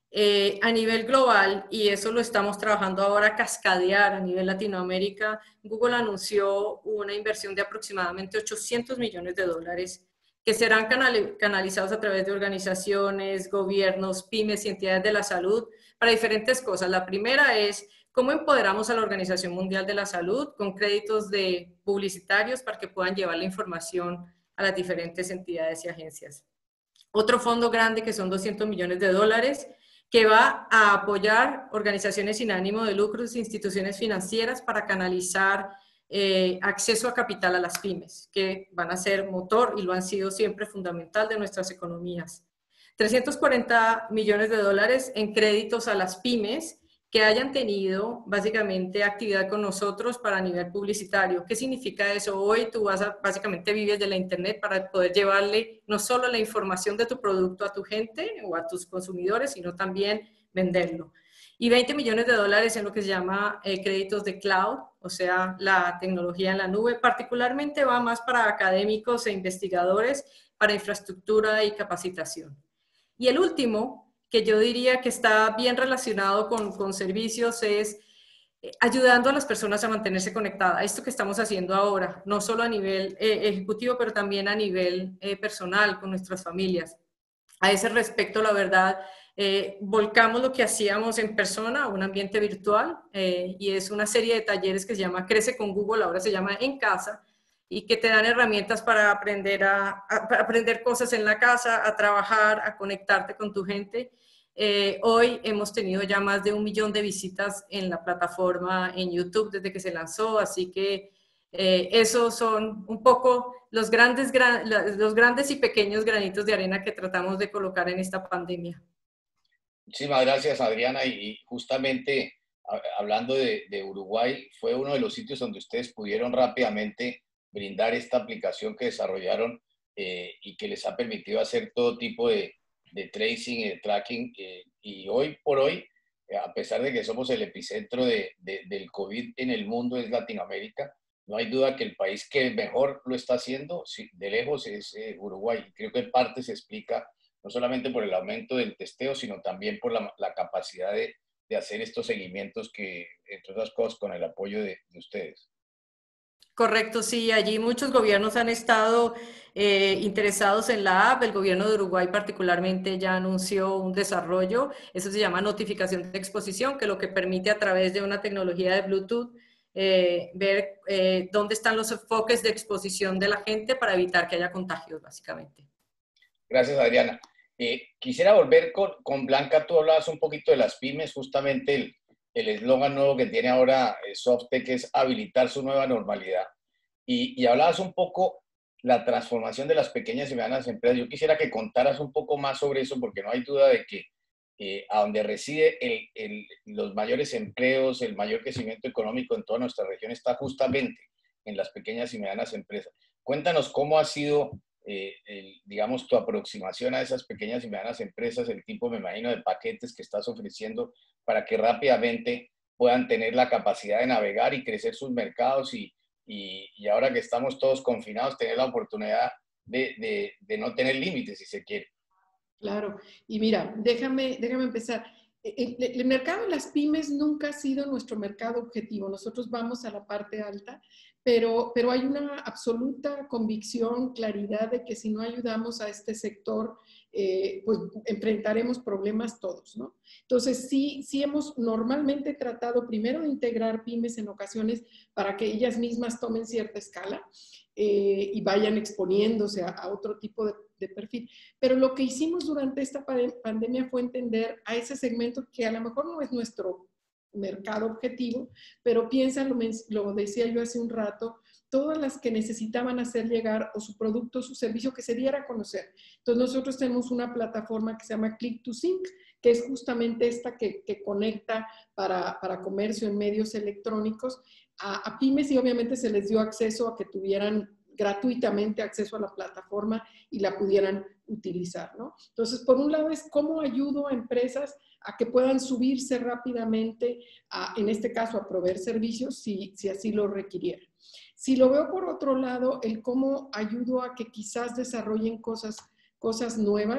Eh, a nivel global, y eso lo estamos trabajando ahora a cascadear a nivel Latinoamérica, Google anunció una inversión de aproximadamente ochocientos millones de dólares que serán canal canalizados a través de organizaciones, gobiernos, pymes y entidades de la salud para diferentes cosas. La primera es cómo empoderamos a la Organización Mundial de la Salud con créditos de publicitarios para que puedan llevar la información a las diferentes entidades y agencias. Otro fondo grande que son doscientos millones de dólares que va a apoyar organizaciones sin ánimo de lucros e instituciones financieras para canalizar eh, acceso a capital a las pymes, que van a ser motor y lo han sido siempre fundamental de nuestras economías. trescientos cuarenta millones de dólares en créditos a las pymes que hayan tenido básicamente actividad con nosotros para nivel publicitario. ¿Qué significa eso? Hoy tú vas a, básicamente vives de la internet para poder llevarle no solo la información de tu producto a tu gente o a tus consumidores, sino también venderlo. Y veinte millones de dólares en lo que se llama eh, créditos de cloud, o sea, la tecnología en la nube, particularmente va más para académicos e investigadores, para infraestructura y capacitación. Y el último, que yo diría que está bien relacionado con, con servicios, es eh, ayudando a las personas a mantenerse conectadas. Esto que estamos haciendo ahora, no solo a nivel eh, ejecutivo, pero también a nivel eh, personal, con nuestras familias. A ese respecto, la verdad, eh, volcamos lo que hacíamos en persona a un ambiente virtual eh, y es una serie de talleres que se llama Crece con Google, ahora se llama En Casa, y que te dan herramientas para aprender, a, a para aprender cosas en la casa, a trabajar, a conectarte con tu gente. Eh, hoy hemos tenido ya más de un millón de visitas en la plataforma en YouTube desde que se lanzó, así que eh, esos son un poco los grandes, gran, los grandes y pequeños granitos de arena que tratamos de colocar en esta pandemia.
Muchísimas gracias, Adriana, y justamente hablando de, de Uruguay, fue uno de los sitios donde ustedes pudieron rápidamente brindar esta aplicación que desarrollaron eh, y que les ha permitido hacer todo tipo de, de tracing y de tracking. Eh, y hoy por hoy, eh, a pesar de que somos el epicentro de, de, del COVID en el mundo, es Latinoamérica, no hay duda que el país que mejor lo está haciendo, sí, de lejos, es eh, Uruguay. Y creo que en parte se explica no solamente por el aumento del testeo, sino también por la, la capacidad de, de hacer estos seguimientos que, entre otras cosas, con el apoyo de, de ustedes.
Correcto, sí, allí muchos gobiernos han estado eh, interesados en la app. El gobierno de Uruguay particularmente ya anunció un desarrollo, eso se llama notificación de exposición, que lo que permite a través de una tecnología de Bluetooth eh, ver eh, dónde están los enfoques de exposición de la gente para evitar que haya contagios, básicamente.
Gracias, Adriana. Eh, quisiera volver con, con Blanca. Tú hablabas un poquito de las pymes, justamente el el eslogan nuevo que tiene ahora eh, SoftTech es habilitar su nueva normalidad. Y, y hablabas un poco la transformación de las pequeñas y medianas empresas. Yo quisiera que contaras un poco más sobre eso, porque no hay duda de que eh, a donde reside el, el, los mayores empleos, el mayor crecimiento económico en toda nuestra región está justamente en las pequeñas y medianas empresas. Cuéntanos cómo ha sido, eh, el, digamos, tu aproximación a esas pequeñas y medianas empresas, el tipo, me imagino, de paquetes que estás ofreciendo para que rápidamente puedan tener la capacidad de navegar y crecer sus mercados y, y, y ahora que estamos todos confinados, tener la oportunidad de, de, de no tener límites, si se quiere.
Claro, y mira, déjame, déjame empezar. El, el mercado de las pymes nunca ha sido nuestro mercado objetivo. Nosotros vamos a la parte alta, pero, pero hay una absoluta convicción, claridad de que si no ayudamos a este sector, eh, pues enfrentaremos problemas todos, ¿no? Entonces, sí, sí hemos normalmente tratado primero de integrar pymes en ocasiones para que ellas mismas tomen cierta escala eh, y vayan exponiéndose a, a otro tipo de, de perfil. Pero lo que hicimos durante esta pandemia fue entender a ese segmento que a lo mejor no es nuestro mercado objetivo, pero piensa, lo, lo decía yo hace un rato, todas las que necesitaban hacer llegar o su producto o su servicio que se diera a conocer. Entonces nosotros tenemos una plataforma que se llama Click to Sync, que es justamente esta que, que conecta para, para comercio en medios electrónicos a, a pymes y obviamente se les dio acceso a que tuvieran gratuitamente acceso a la plataforma y la pudieran utilizar, ¿no? Entonces, por un lado es cómo ayudo a empresas a que puedan subirse rápidamente, a, en este caso, a proveer servicios si, si así lo requirieran. Si lo veo por otro lado, el cómo ayudo a que quizás desarrollen cosas, cosas nuevas,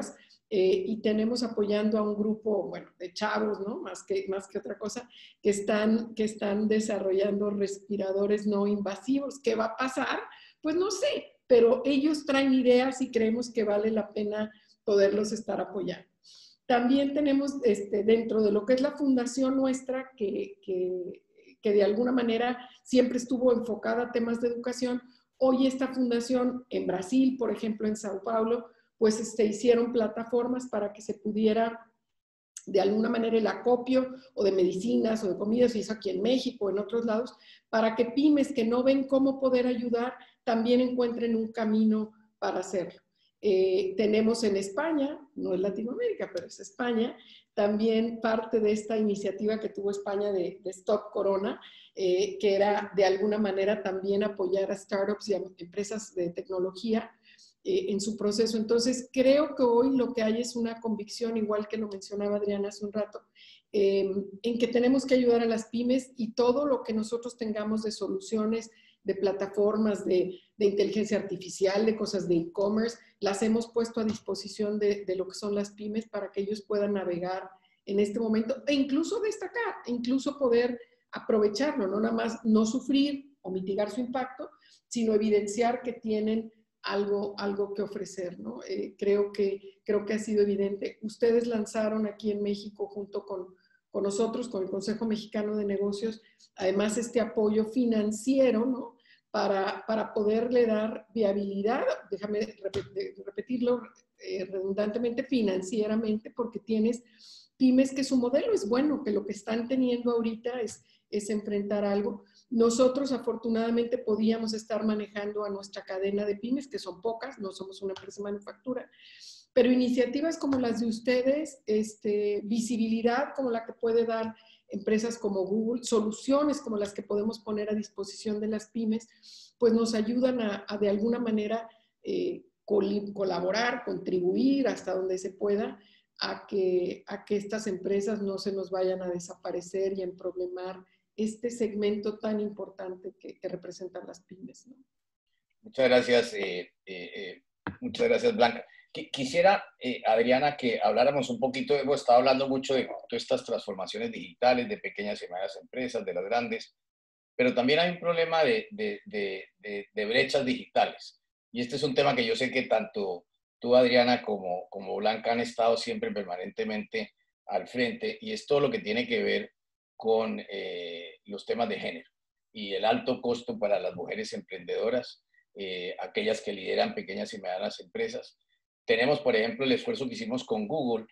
eh, y tenemos apoyando a un grupo, bueno, de chavos, ¿no? Más que, más que otra cosa, que están, que están desarrollando respiradores no invasivos. ¿Qué va a pasar? Pues no sé, pero ellos traen ideas y creemos que vale la pena poderlos estar apoyando. También tenemos este, dentro de lo que es la fundación nuestra, que, que, que de alguna manera siempre estuvo enfocada a temas de educación. Hoy esta fundación en Brasil, por ejemplo, en Sao Paulo, pues se este, hicieron plataformas para que se pudiera de alguna manera el acopio o de medicinas o de comidas, se hizo aquí en México, en otros lados, para que pymes que no ven cómo poder ayudar también encuentren un camino para hacerlo. Eh, tenemos en España, no es Latinoamérica, pero es España, también parte de esta iniciativa que tuvo España de, de Stop Corona, eh, que era de alguna manera también apoyar a startups y a empresas de tecnología eh, en su proceso. Entonces, creo que hoy lo que hay es una convicción, igual que lo mencionaba Adriana hace un rato, eh, en que tenemos que ayudar a las pymes y todo lo que nosotros tengamos de soluciones, de plataformas, de, de inteligencia artificial, de cosas de e-commerce, las hemos puesto a disposición de, de lo que son las pymes para que ellos puedan navegar en este momento e incluso destacar, e incluso poder aprovecharlo, no nada más no sufrir o mitigar su impacto, sino evidenciar que tienen algo, algo que ofrecer, ¿no? Eh, creo que, creo que ha sido evidente. Ustedes lanzaron aquí en México junto con, con nosotros, con el Consejo Mexicano de Negocios, además este apoyo financiero, ¿no? Para, para poderle dar viabilidad, déjame repetirlo eh, redundantemente, financieramente, porque tienes pymes que su modelo es bueno, que lo que están teniendo ahorita es, es enfrentar algo. Nosotros afortunadamente podíamos estar manejando a nuestra cadena de pymes, que son pocas, no somos una empresa de manufactura, pero iniciativas como las de ustedes, este, visibilidad como la que puede dar empresas como Google, soluciones como las que podemos poner a disposición de las pymes, pues nos ayudan a, a de alguna manera eh, col colaborar, contribuir hasta donde se pueda a que, a que estas empresas no se nos vayan a desaparecer y a emproblemar este segmento tan importante que, que representan las pymes, ¿no?
Muchas gracias, eh, eh, eh, muchas gracias, Blanca. Quisiera, eh, Adriana, que habláramos un poquito, hemos estado hablando mucho de todas estas transformaciones digitales, de pequeñas y medianas empresas, de las grandes, pero también hay un problema de, de, de, de, de brechas digitales. Y este es un tema que yo sé que tanto tú, Adriana, como, como Blanca han estado siempre permanentemente al frente, y es todo lo que tiene que ver con eh, los temas de género y el alto costo para las mujeres emprendedoras, eh, aquellas que lideran pequeñas y medianas empresas. Tenemos, por ejemplo, el esfuerzo que hicimos con Google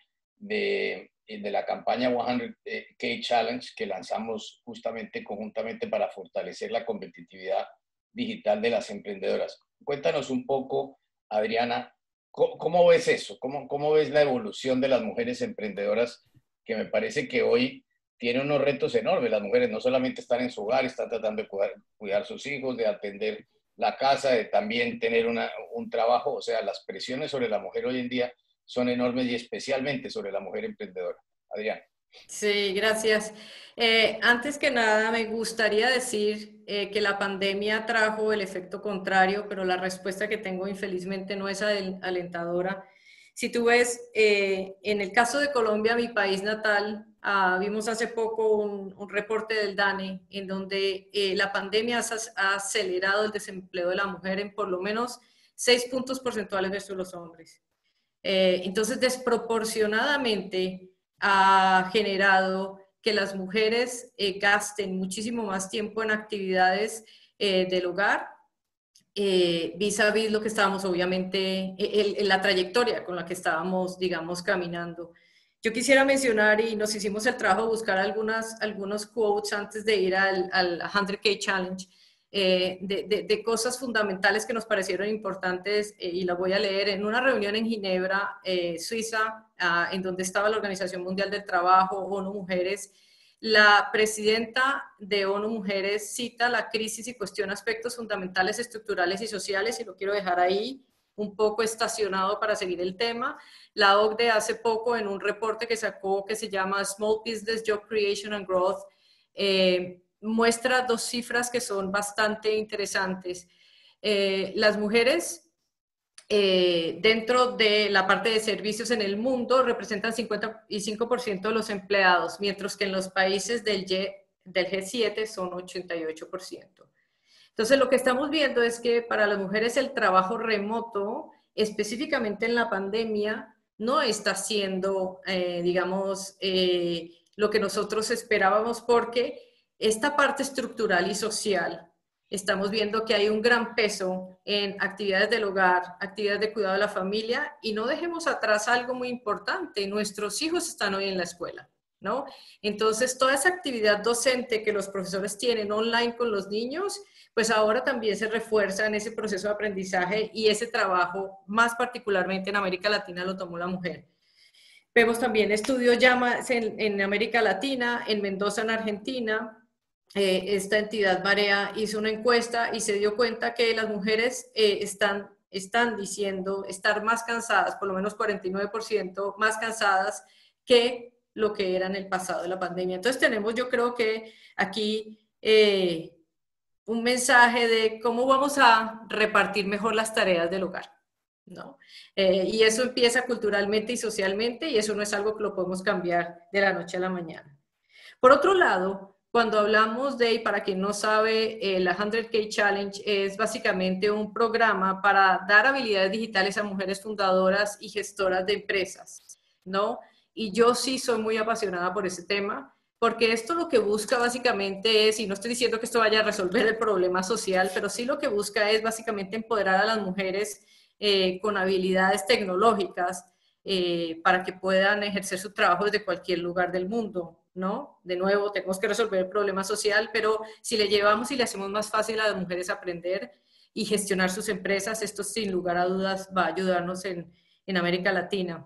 de, de la campaña cien K Challenge que lanzamos justamente conjuntamente para fortalecer la competitividad digital de las emprendedoras. Cuéntanos un poco, Adriana, ¿cómo, cómo ves eso? ¿Cómo, ¿Cómo ves la evolución de las mujeres emprendedoras? Que me parece que hoy tienen unos retos enormes. Las mujeres no solamente están en su hogar, están tratando de cuidar, cuidar sus hijos, de atender la casa, de también tener una, un trabajo. O sea, las presiones sobre la mujer hoy en día son enormes y especialmente sobre la mujer emprendedora. Adriana.
Sí, gracias. Eh, antes que nada, me gustaría decir eh, que la pandemia trajo el efecto contrario, pero la respuesta que tengo infelizmente no es alentadora. Si tú ves, eh, en el caso de Colombia, mi país natal, uh, vimos hace poco un, un reporte del DANE en donde eh, la pandemia ha acelerado el desempleo de la mujer en por lo menos seis puntos porcentuales versus los hombres. Eh, entonces, desproporcionadamente ha generado que las mujeres eh, gasten muchísimo más tiempo en actividades eh, del hogar, eh, vis a vis lo que estábamos, obviamente, en la trayectoria con la que estábamos, digamos, caminando. Yo quisiera mencionar, y nos hicimos el trabajo de buscar algunas, algunos quotes antes de ir al, al cien K Challenge, eh, de, de, de cosas fundamentales que nos parecieron importantes, eh, y las voy a leer. En una reunión en Ginebra, eh, Suiza, uh, en donde estaba la Organización Mundial del Trabajo, ONU Mujeres, la presidenta de ONU Mujeres cita la crisis y cuestiona aspectos fundamentales, estructurales y sociales, y lo quiero dejar ahí un poco estacionado para seguir el tema. La O C D E hace poco, en un reporte que sacó que se llama Small Business Job Creation and Growth, eh, muestra dos cifras que son bastante interesantes. Eh, las mujeres eh, dentro de la parte de servicios en el mundo representan cincuenta y cinco por ciento de los empleados, mientras que en los países del, G, del G siete son ochenta y ocho por ciento. Entonces, lo que estamos viendo es que para las mujeres el trabajo remoto, específicamente en la pandemia, no está siendo, eh, digamos, eh, lo que nosotros esperábamos, porque esta parte estructural y social, estamos viendo que hay un gran peso en actividades del hogar, actividades de cuidado de la familia, y no dejemos atrás algo muy importante: nuestros hijos están hoy en la escuela, ¿no? Entonces, toda esa actividad docente que los profesores tienen online con los niños, pues ahora también se refuerza en ese proceso de aprendizaje, y ese trabajo, más particularmente en América Latina, lo tomó la mujer. Vemos también estudios ya en, en América Latina, en Mendoza, en Argentina. Eh, esta entidad Marea hizo una encuesta y se dio cuenta que las mujeres eh, están, están diciendo estar más cansadas, por lo menos cuarenta y nueve por ciento más cansadas que lo que era en el pasado de la pandemia. Entonces tenemos, yo creo que aquí eh, un mensaje de cómo vamos a repartir mejor las tareas del hogar, ¿no? Eh, y eso empieza culturalmente y socialmente, y eso no es algo que lo podemos cambiar de la noche a la mañana. Por otro lado, cuando hablamos de, y para quien no sabe, eh, la cien K Challenge es básicamente un programa para dar habilidades digitales a mujeres fundadoras y gestoras de empresas, ¿no? Y yo sí soy muy apasionada por ese tema, porque esto lo que busca básicamente es, y no estoy diciendo que esto vaya a resolver el problema social, pero sí lo que busca es básicamente empoderar a las mujeres eh, con habilidades tecnológicas eh, para que puedan ejercer su trabajo desde cualquier lugar del mundo, ¿no? De nuevo, tenemos que resolver el problema social, pero si le llevamos y le hacemos más fácil a las mujeres aprender y gestionar sus empresas, esto sin lugar a dudas va a ayudarnos en, en América Latina.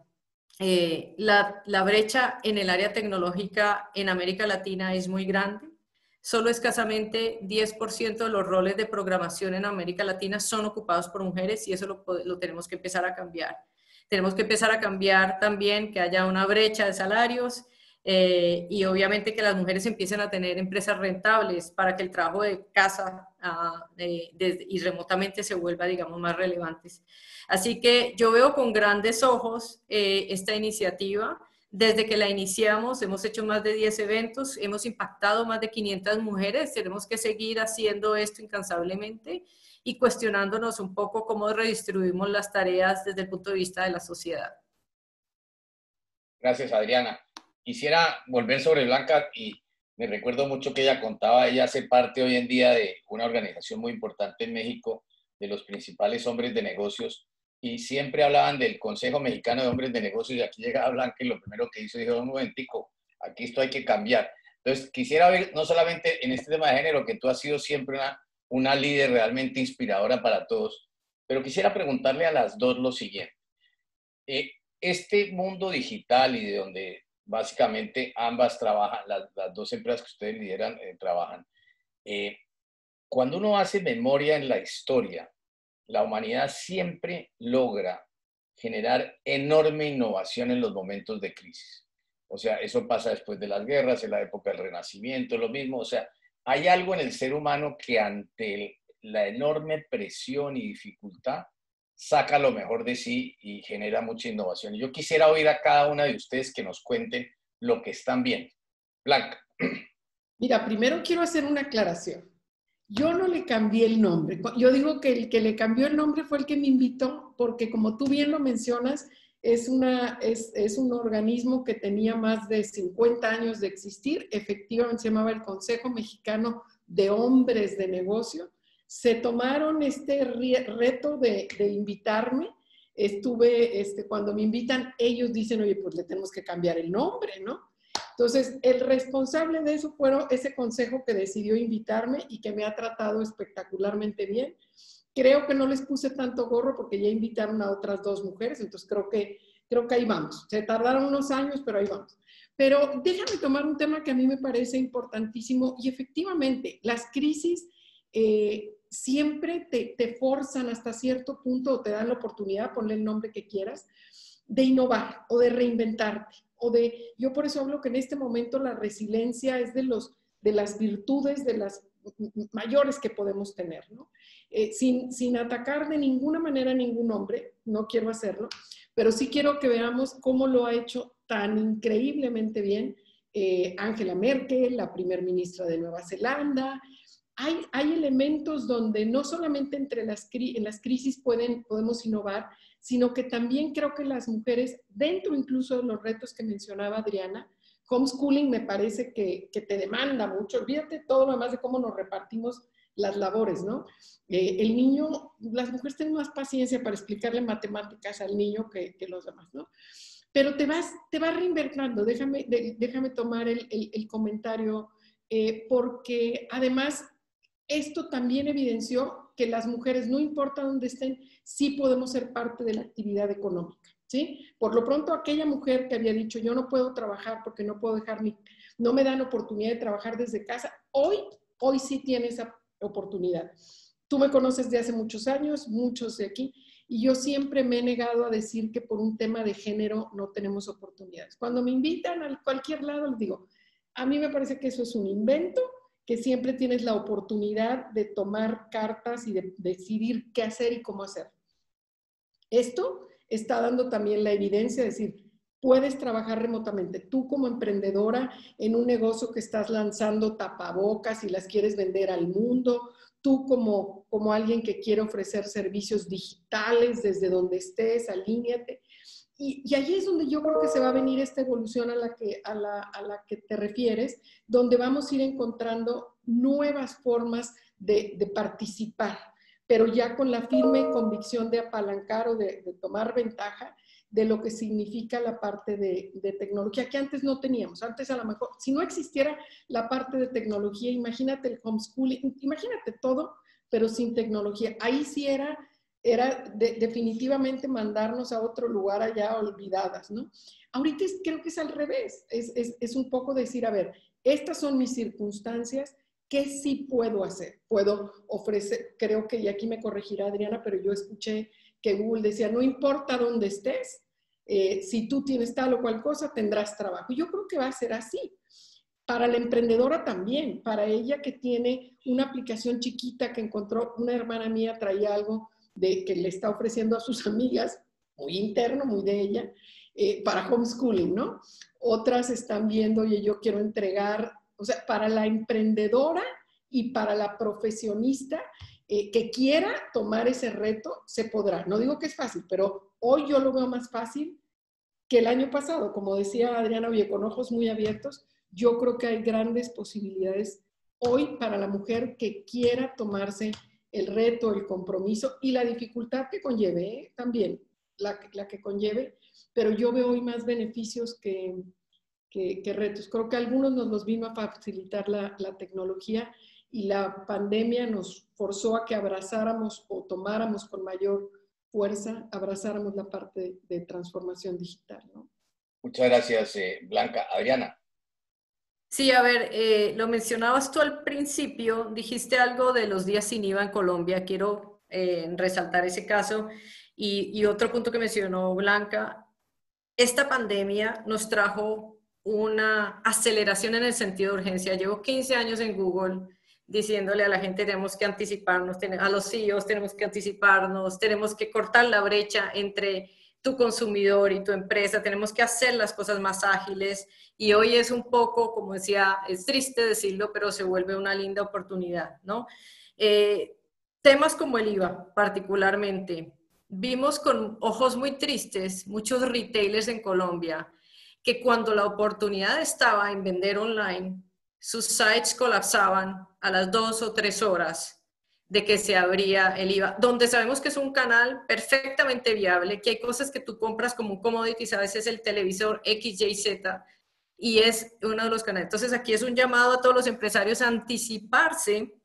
Eh, la, la brecha en el área tecnológica en América Latina es muy grande. Solo escasamente diez por ciento de los roles de programación en América Latina son ocupados por mujeres, y eso lo, lo tenemos que empezar a cambiar. Tenemos que empezar a cambiar también que haya una brecha de salarios, eh, y obviamente que las mujeres empiecen a tener empresas rentables para que el trabajo de casa uh, de, de, y remotamente se vuelva, digamos, más relevantes. Así que yo veo con grandes ojos eh, esta iniciativa. Desde que la iniciamos hemos hecho más de diez eventos, hemos impactado más de quinientas mujeres. Tenemos que seguir haciendo esto incansablemente y cuestionándonos un poco cómo redistribuimos las tareas desde el punto de vista de la sociedad.
Gracias, Adriana. Quisiera volver sobre Blanca, y me recuerdo mucho que ella contaba, ella hace parte hoy en día de una organización muy importante en México, de los principales hombres de negocios, y siempre hablaban del Consejo Mexicano de Hombres de Negocios, y aquí llegaba Blanca y lo primero que hizo, dijo: un momentico, aquí esto hay que cambiar. Entonces, quisiera ver, no solamente en este tema de género, que tú has sido siempre una, una líder realmente inspiradora para todos, pero quisiera preguntarle a las dos lo siguiente. Eh, este mundo digital, y de donde básicamente ambas trabajan, las, las dos empresas que ustedes lideran eh, trabajan, eh, cuando uno hace memoria en la historia, la humanidad siempre logra generar enorme innovación en los momentos de crisis. O sea, eso pasa después de las guerras, en la época del Renacimiento, lo mismo. O sea, hay algo en el ser humano que ante la enorme presión y dificultad saca lo mejor de sí y genera mucha innovación. Y yo quisiera oír a cada una de ustedes que nos cuenten lo que están viendo. Blanca.
Mira, primero quiero hacer una aclaración. Yo no le cambié el nombre. Yo digo que el que le cambió el nombre fue el que me invitó, porque como tú bien lo mencionas, es, una, es, es un organismo que tenía más de cincuenta años de existir. Efectivamente se llamaba el Consejo Mexicano de Hombres de Negocio. Se tomaron este reto de, de invitarme. Estuve, este, cuando me invitan, ellos dicen: oye, pues le tenemos que cambiar el nombre, ¿no? Entonces, el responsable de eso fue ese consejo que decidió invitarme y que me ha tratado espectacularmente bien. Creo que no les puse tanto gorro porque ya invitaron a otras dos mujeres, entonces creo que, creo que ahí vamos. Se tardaron unos años, pero ahí vamos. Pero déjame tomar un tema que a mí me parece importantísimo, y efectivamente, las crisis eh, siempre te, te forzan hasta cierto punto, o te dan la oportunidad, ponle el nombre que quieras, de innovar o de reinventarte. O de, yo por eso hablo que en este momento la resiliencia es de, los, de las virtudes, de las, mayores que podemos tener, ¿no? Eh, sin, sin atacar de ninguna manera a ningún hombre, no quiero hacerlo, pero sí quiero que veamos cómo lo ha hecho tan increíblemente bien eh, Angela Merkel, la primer ministra de Nueva Zelanda. Hay, hay elementos donde no solamente entre las, en las crisis pueden, podemos innovar, sino que también creo que las mujeres, dentro incluso de los retos que mencionaba Adriana, homeschooling me parece que, que te demanda mucho. Olvídate todo lo demás de cómo nos repartimos las labores, ¿no? Eh, el niño, las mujeres tienen más paciencia para explicarle matemáticas al niño que, que los demás, ¿no? Pero te vas, te vas reinventando. Déjame, de, déjame tomar el, el, el comentario, eh, porque además esto también evidenció que las mujeres, no importa dónde estén, sí podemos ser parte de la actividad económica, ¿sí? Por lo pronto, aquella mujer que había dicho, yo no puedo trabajar porque no puedo dejar mi, no me dan oportunidad de trabajar desde casa, hoy, hoy sí tiene esa oportunidad. Tú me conoces de hace muchos años, muchos de aquí, y yo siempre me he negado a decir que por un tema de género no tenemos oportunidades. Cuando me invitan a cualquier lado, les digo, a mí me parece que eso es un invento, que siempre tienes la oportunidad de tomar cartas y de decidir qué hacer y cómo hacer. Esto está dando también la evidencia de decir, puedes trabajar remotamente. Tú como emprendedora en un negocio que estás lanzando tapabocas y las quieres vender al mundo, tú como, como alguien que quiere ofrecer servicios digitales desde donde estés, alíñate. Y, y allí es donde yo creo que se va a venir esta evolución a la, que, a, la, a la que te refieres, donde vamos a ir encontrando nuevas formas de, de participar, pero ya con la firme convicción de apalancar o de, de tomar ventaja de lo que significa la parte de, de tecnología, que antes no teníamos. Antes a lo mejor, si no existiera la parte de tecnología, imagínate el homeschooling, imagínate todo, pero sin tecnología. Ahí sí era... era de, definitivamente mandarnos a otro lugar allá olvidadas, ¿no? Ahorita es, creo que es al revés, es, es, es un poco decir, a ver, estas son mis circunstancias, ¿qué sí puedo hacer? Puedo ofrecer, creo que, y aquí me corregirá Adriana, pero yo escuché que Google decía, no importa dónde estés, eh, si tú tienes tal o cual cosa, tendrás trabajo. Y yo creo que va a ser así. Para la emprendedora también, para ella que tiene una aplicación chiquita que encontró, una hermana mía traía algo de que le está ofreciendo a sus amigas, muy interno, muy de ella, eh, para homeschooling, ¿no? Otras están viendo, oye, yo quiero entregar, o sea, para la emprendedora y para la profesionista eh, que quiera tomar ese reto, se podrá. No digo que es fácil, pero hoy yo lo veo más fácil que el año pasado. Como decía Adriana, oye, con ojos muy abiertos, yo creo que hay grandes posibilidades hoy para la mujer que quiera tomarse el reto, el compromiso y la dificultad que conlleve, ¿eh? También la, la que conlleve, pero yo veo hoy más beneficios que, que, que retos. Creo que a algunos nos los vino a facilitar la, la tecnología y la pandemia nos forzó a que abrazáramos o tomáramos con mayor fuerza, abrazáramos la parte de, de transformación digital, ¿no?
Muchas gracias, eh, Blanca. Adriana.
Sí, a ver, eh, lo mencionabas tú al principio, dijiste algo de los días sin I V A en Colombia, quiero eh, resaltar ese caso. Y, y otro punto que mencionó Blanca, esta pandemia nos trajo una aceleración en el sentido de urgencia. Llevo quince años en Google diciéndole a la gente tenemos que anticiparnos, a los C E Os tenemos que anticiparnos, tenemos que cortar la brecha entre tu consumidor y tu empresa, tenemos que hacer las cosas más ágiles y hoy es un poco, como decía, es triste decirlo, pero se vuelve una linda oportunidad, ¿no? Eh, temas como el I V A particularmente, vimos con ojos muy tristes muchos retailers en Colombia que cuando la oportunidad estaba en vender online, sus sites colapsaban a las dos o tres horas de que se abría el I V A, donde sabemos que es un canal perfectamente viable, que hay cosas que tú compras como un commodity, a veces el televisor X, Y, Z, y es uno de los canales. Entonces aquí es un llamado a todos los empresarios a anticiparse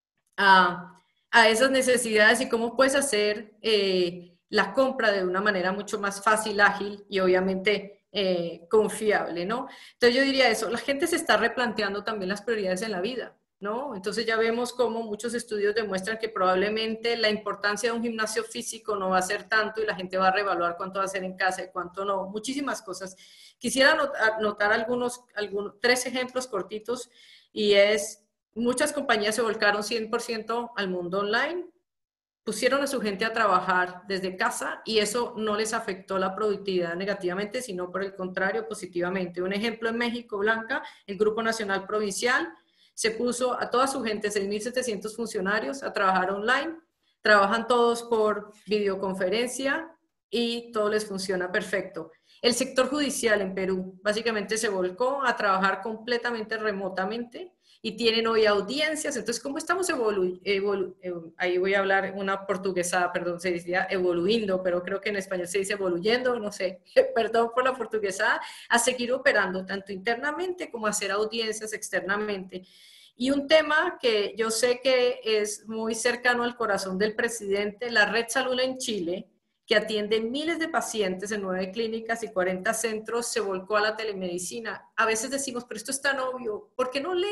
a, a esas necesidades y cómo puedes hacer eh, la compra de una manera mucho más fácil, ágil y obviamente eh, confiable, ¿no? Entonces yo diría eso, la gente se está replanteando también las prioridades en la vida, ¿no? Entonces ya vemos cómo muchos estudios demuestran que probablemente la importancia de un gimnasio físico no va a ser tanto y la gente va a reevaluar cuánto va a hacer en casa y cuánto no, muchísimas cosas. Quisiera anotar algunos, algunos tres ejemplos cortitos y es muchas compañías se volcaron cien por ciento al mundo online, pusieron a su gente a trabajar desde casa y eso no les afectó la productividad negativamente, sino por el contrario, positivamente. Un ejemplo en México, Blanca, el Grupo Nacional Provincial se puso a toda su gente, seis mil setecientos funcionarios, a trabajar online. Trabajan todos por videoconferencia y todo les funciona perfecto. El sector judicial en Perú básicamente se volcó a trabajar completamente remotamente y tienen hoy audiencias. Entonces, ¿cómo estamos evolucionando? Evolu evolu ahí voy a hablar una portuguesada, perdón, se decía evoluindo, pero creo que en español se dice evoluyendo, no sé, perdón por la portuguesada, a seguir operando tanto internamente como a hacer audiencias externamente. Y un tema que yo sé que es muy cercano al corazón del presidente, la Red Salud en Chile, que atiende miles de pacientes en nueve clínicas y cuarenta centros, se volcó a la telemedicina. A veces decimos, pero esto es tan obvio, ¿por qué no le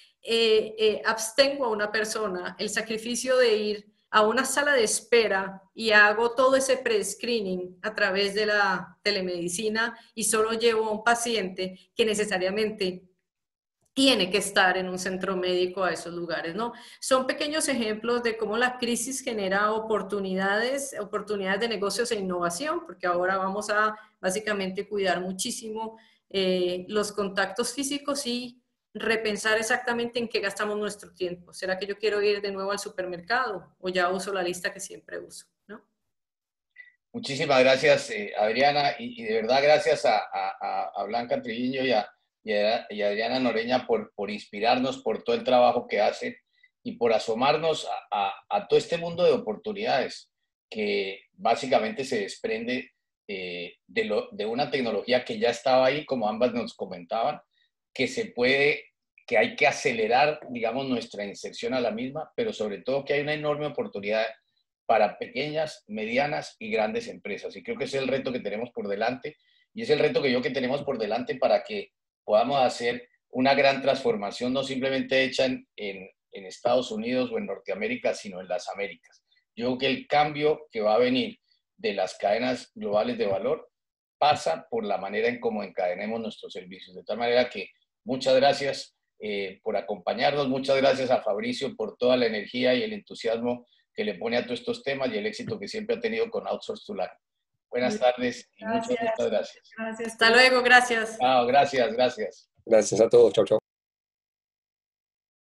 eh, eh, abstengo a una persona el sacrificio de ir a una sala de espera y hago todo ese pre-screening a través de la telemedicina y solo llevo a un paciente que necesariamente tiene que estar en un centro médico a esos lugares, ¿no? Son pequeños ejemplos de cómo la crisis genera oportunidades, oportunidades de negocios e innovación, porque ahora vamos a básicamente cuidar muchísimo eh, los contactos físicos y repensar exactamente en qué gastamos nuestro tiempo. ¿Será que yo quiero ir de nuevo al supermercado o ya uso la lista que siempre uso, ¿no?
Muchísimas gracias, eh, Adriana, y, y de verdad gracias a, a, a Blanca Trilliño y a y a Adriana Noreña por, por inspirarnos, por todo el trabajo que hacen y por asomarnos a, a, a todo este mundo de oportunidades que básicamente se desprende eh, de, lo, de una tecnología que ya estaba ahí, como ambas nos comentaban, que se puede, que hay que acelerar, digamos, nuestra inserción a la misma, pero sobre todo que hay una enorme oportunidad para pequeñas, medianas y grandes empresas. Y creo que ese es el reto que tenemos por delante y es el reto que yo que tenemos por delante para que podamos hacer una gran transformación, no simplemente hecha en, en, en Estados Unidos o en Norteamérica, sino en las Américas. Yo creo que el cambio que va a venir de las cadenas globales de valor pasa por la manera en cómo encadenemos nuestros servicios. De tal manera que muchas gracias eh, por acompañarnos, muchas gracias a Fabricio por toda la energía y el entusiasmo que le pone a todos estos temas y el éxito que siempre ha tenido con Outsource to Land. Buenas tardes y muchas, muchas gracias.
Gracias. Hasta luego, gracias.
Chao, gracias, gracias.
Gracias a todos, chau, chau.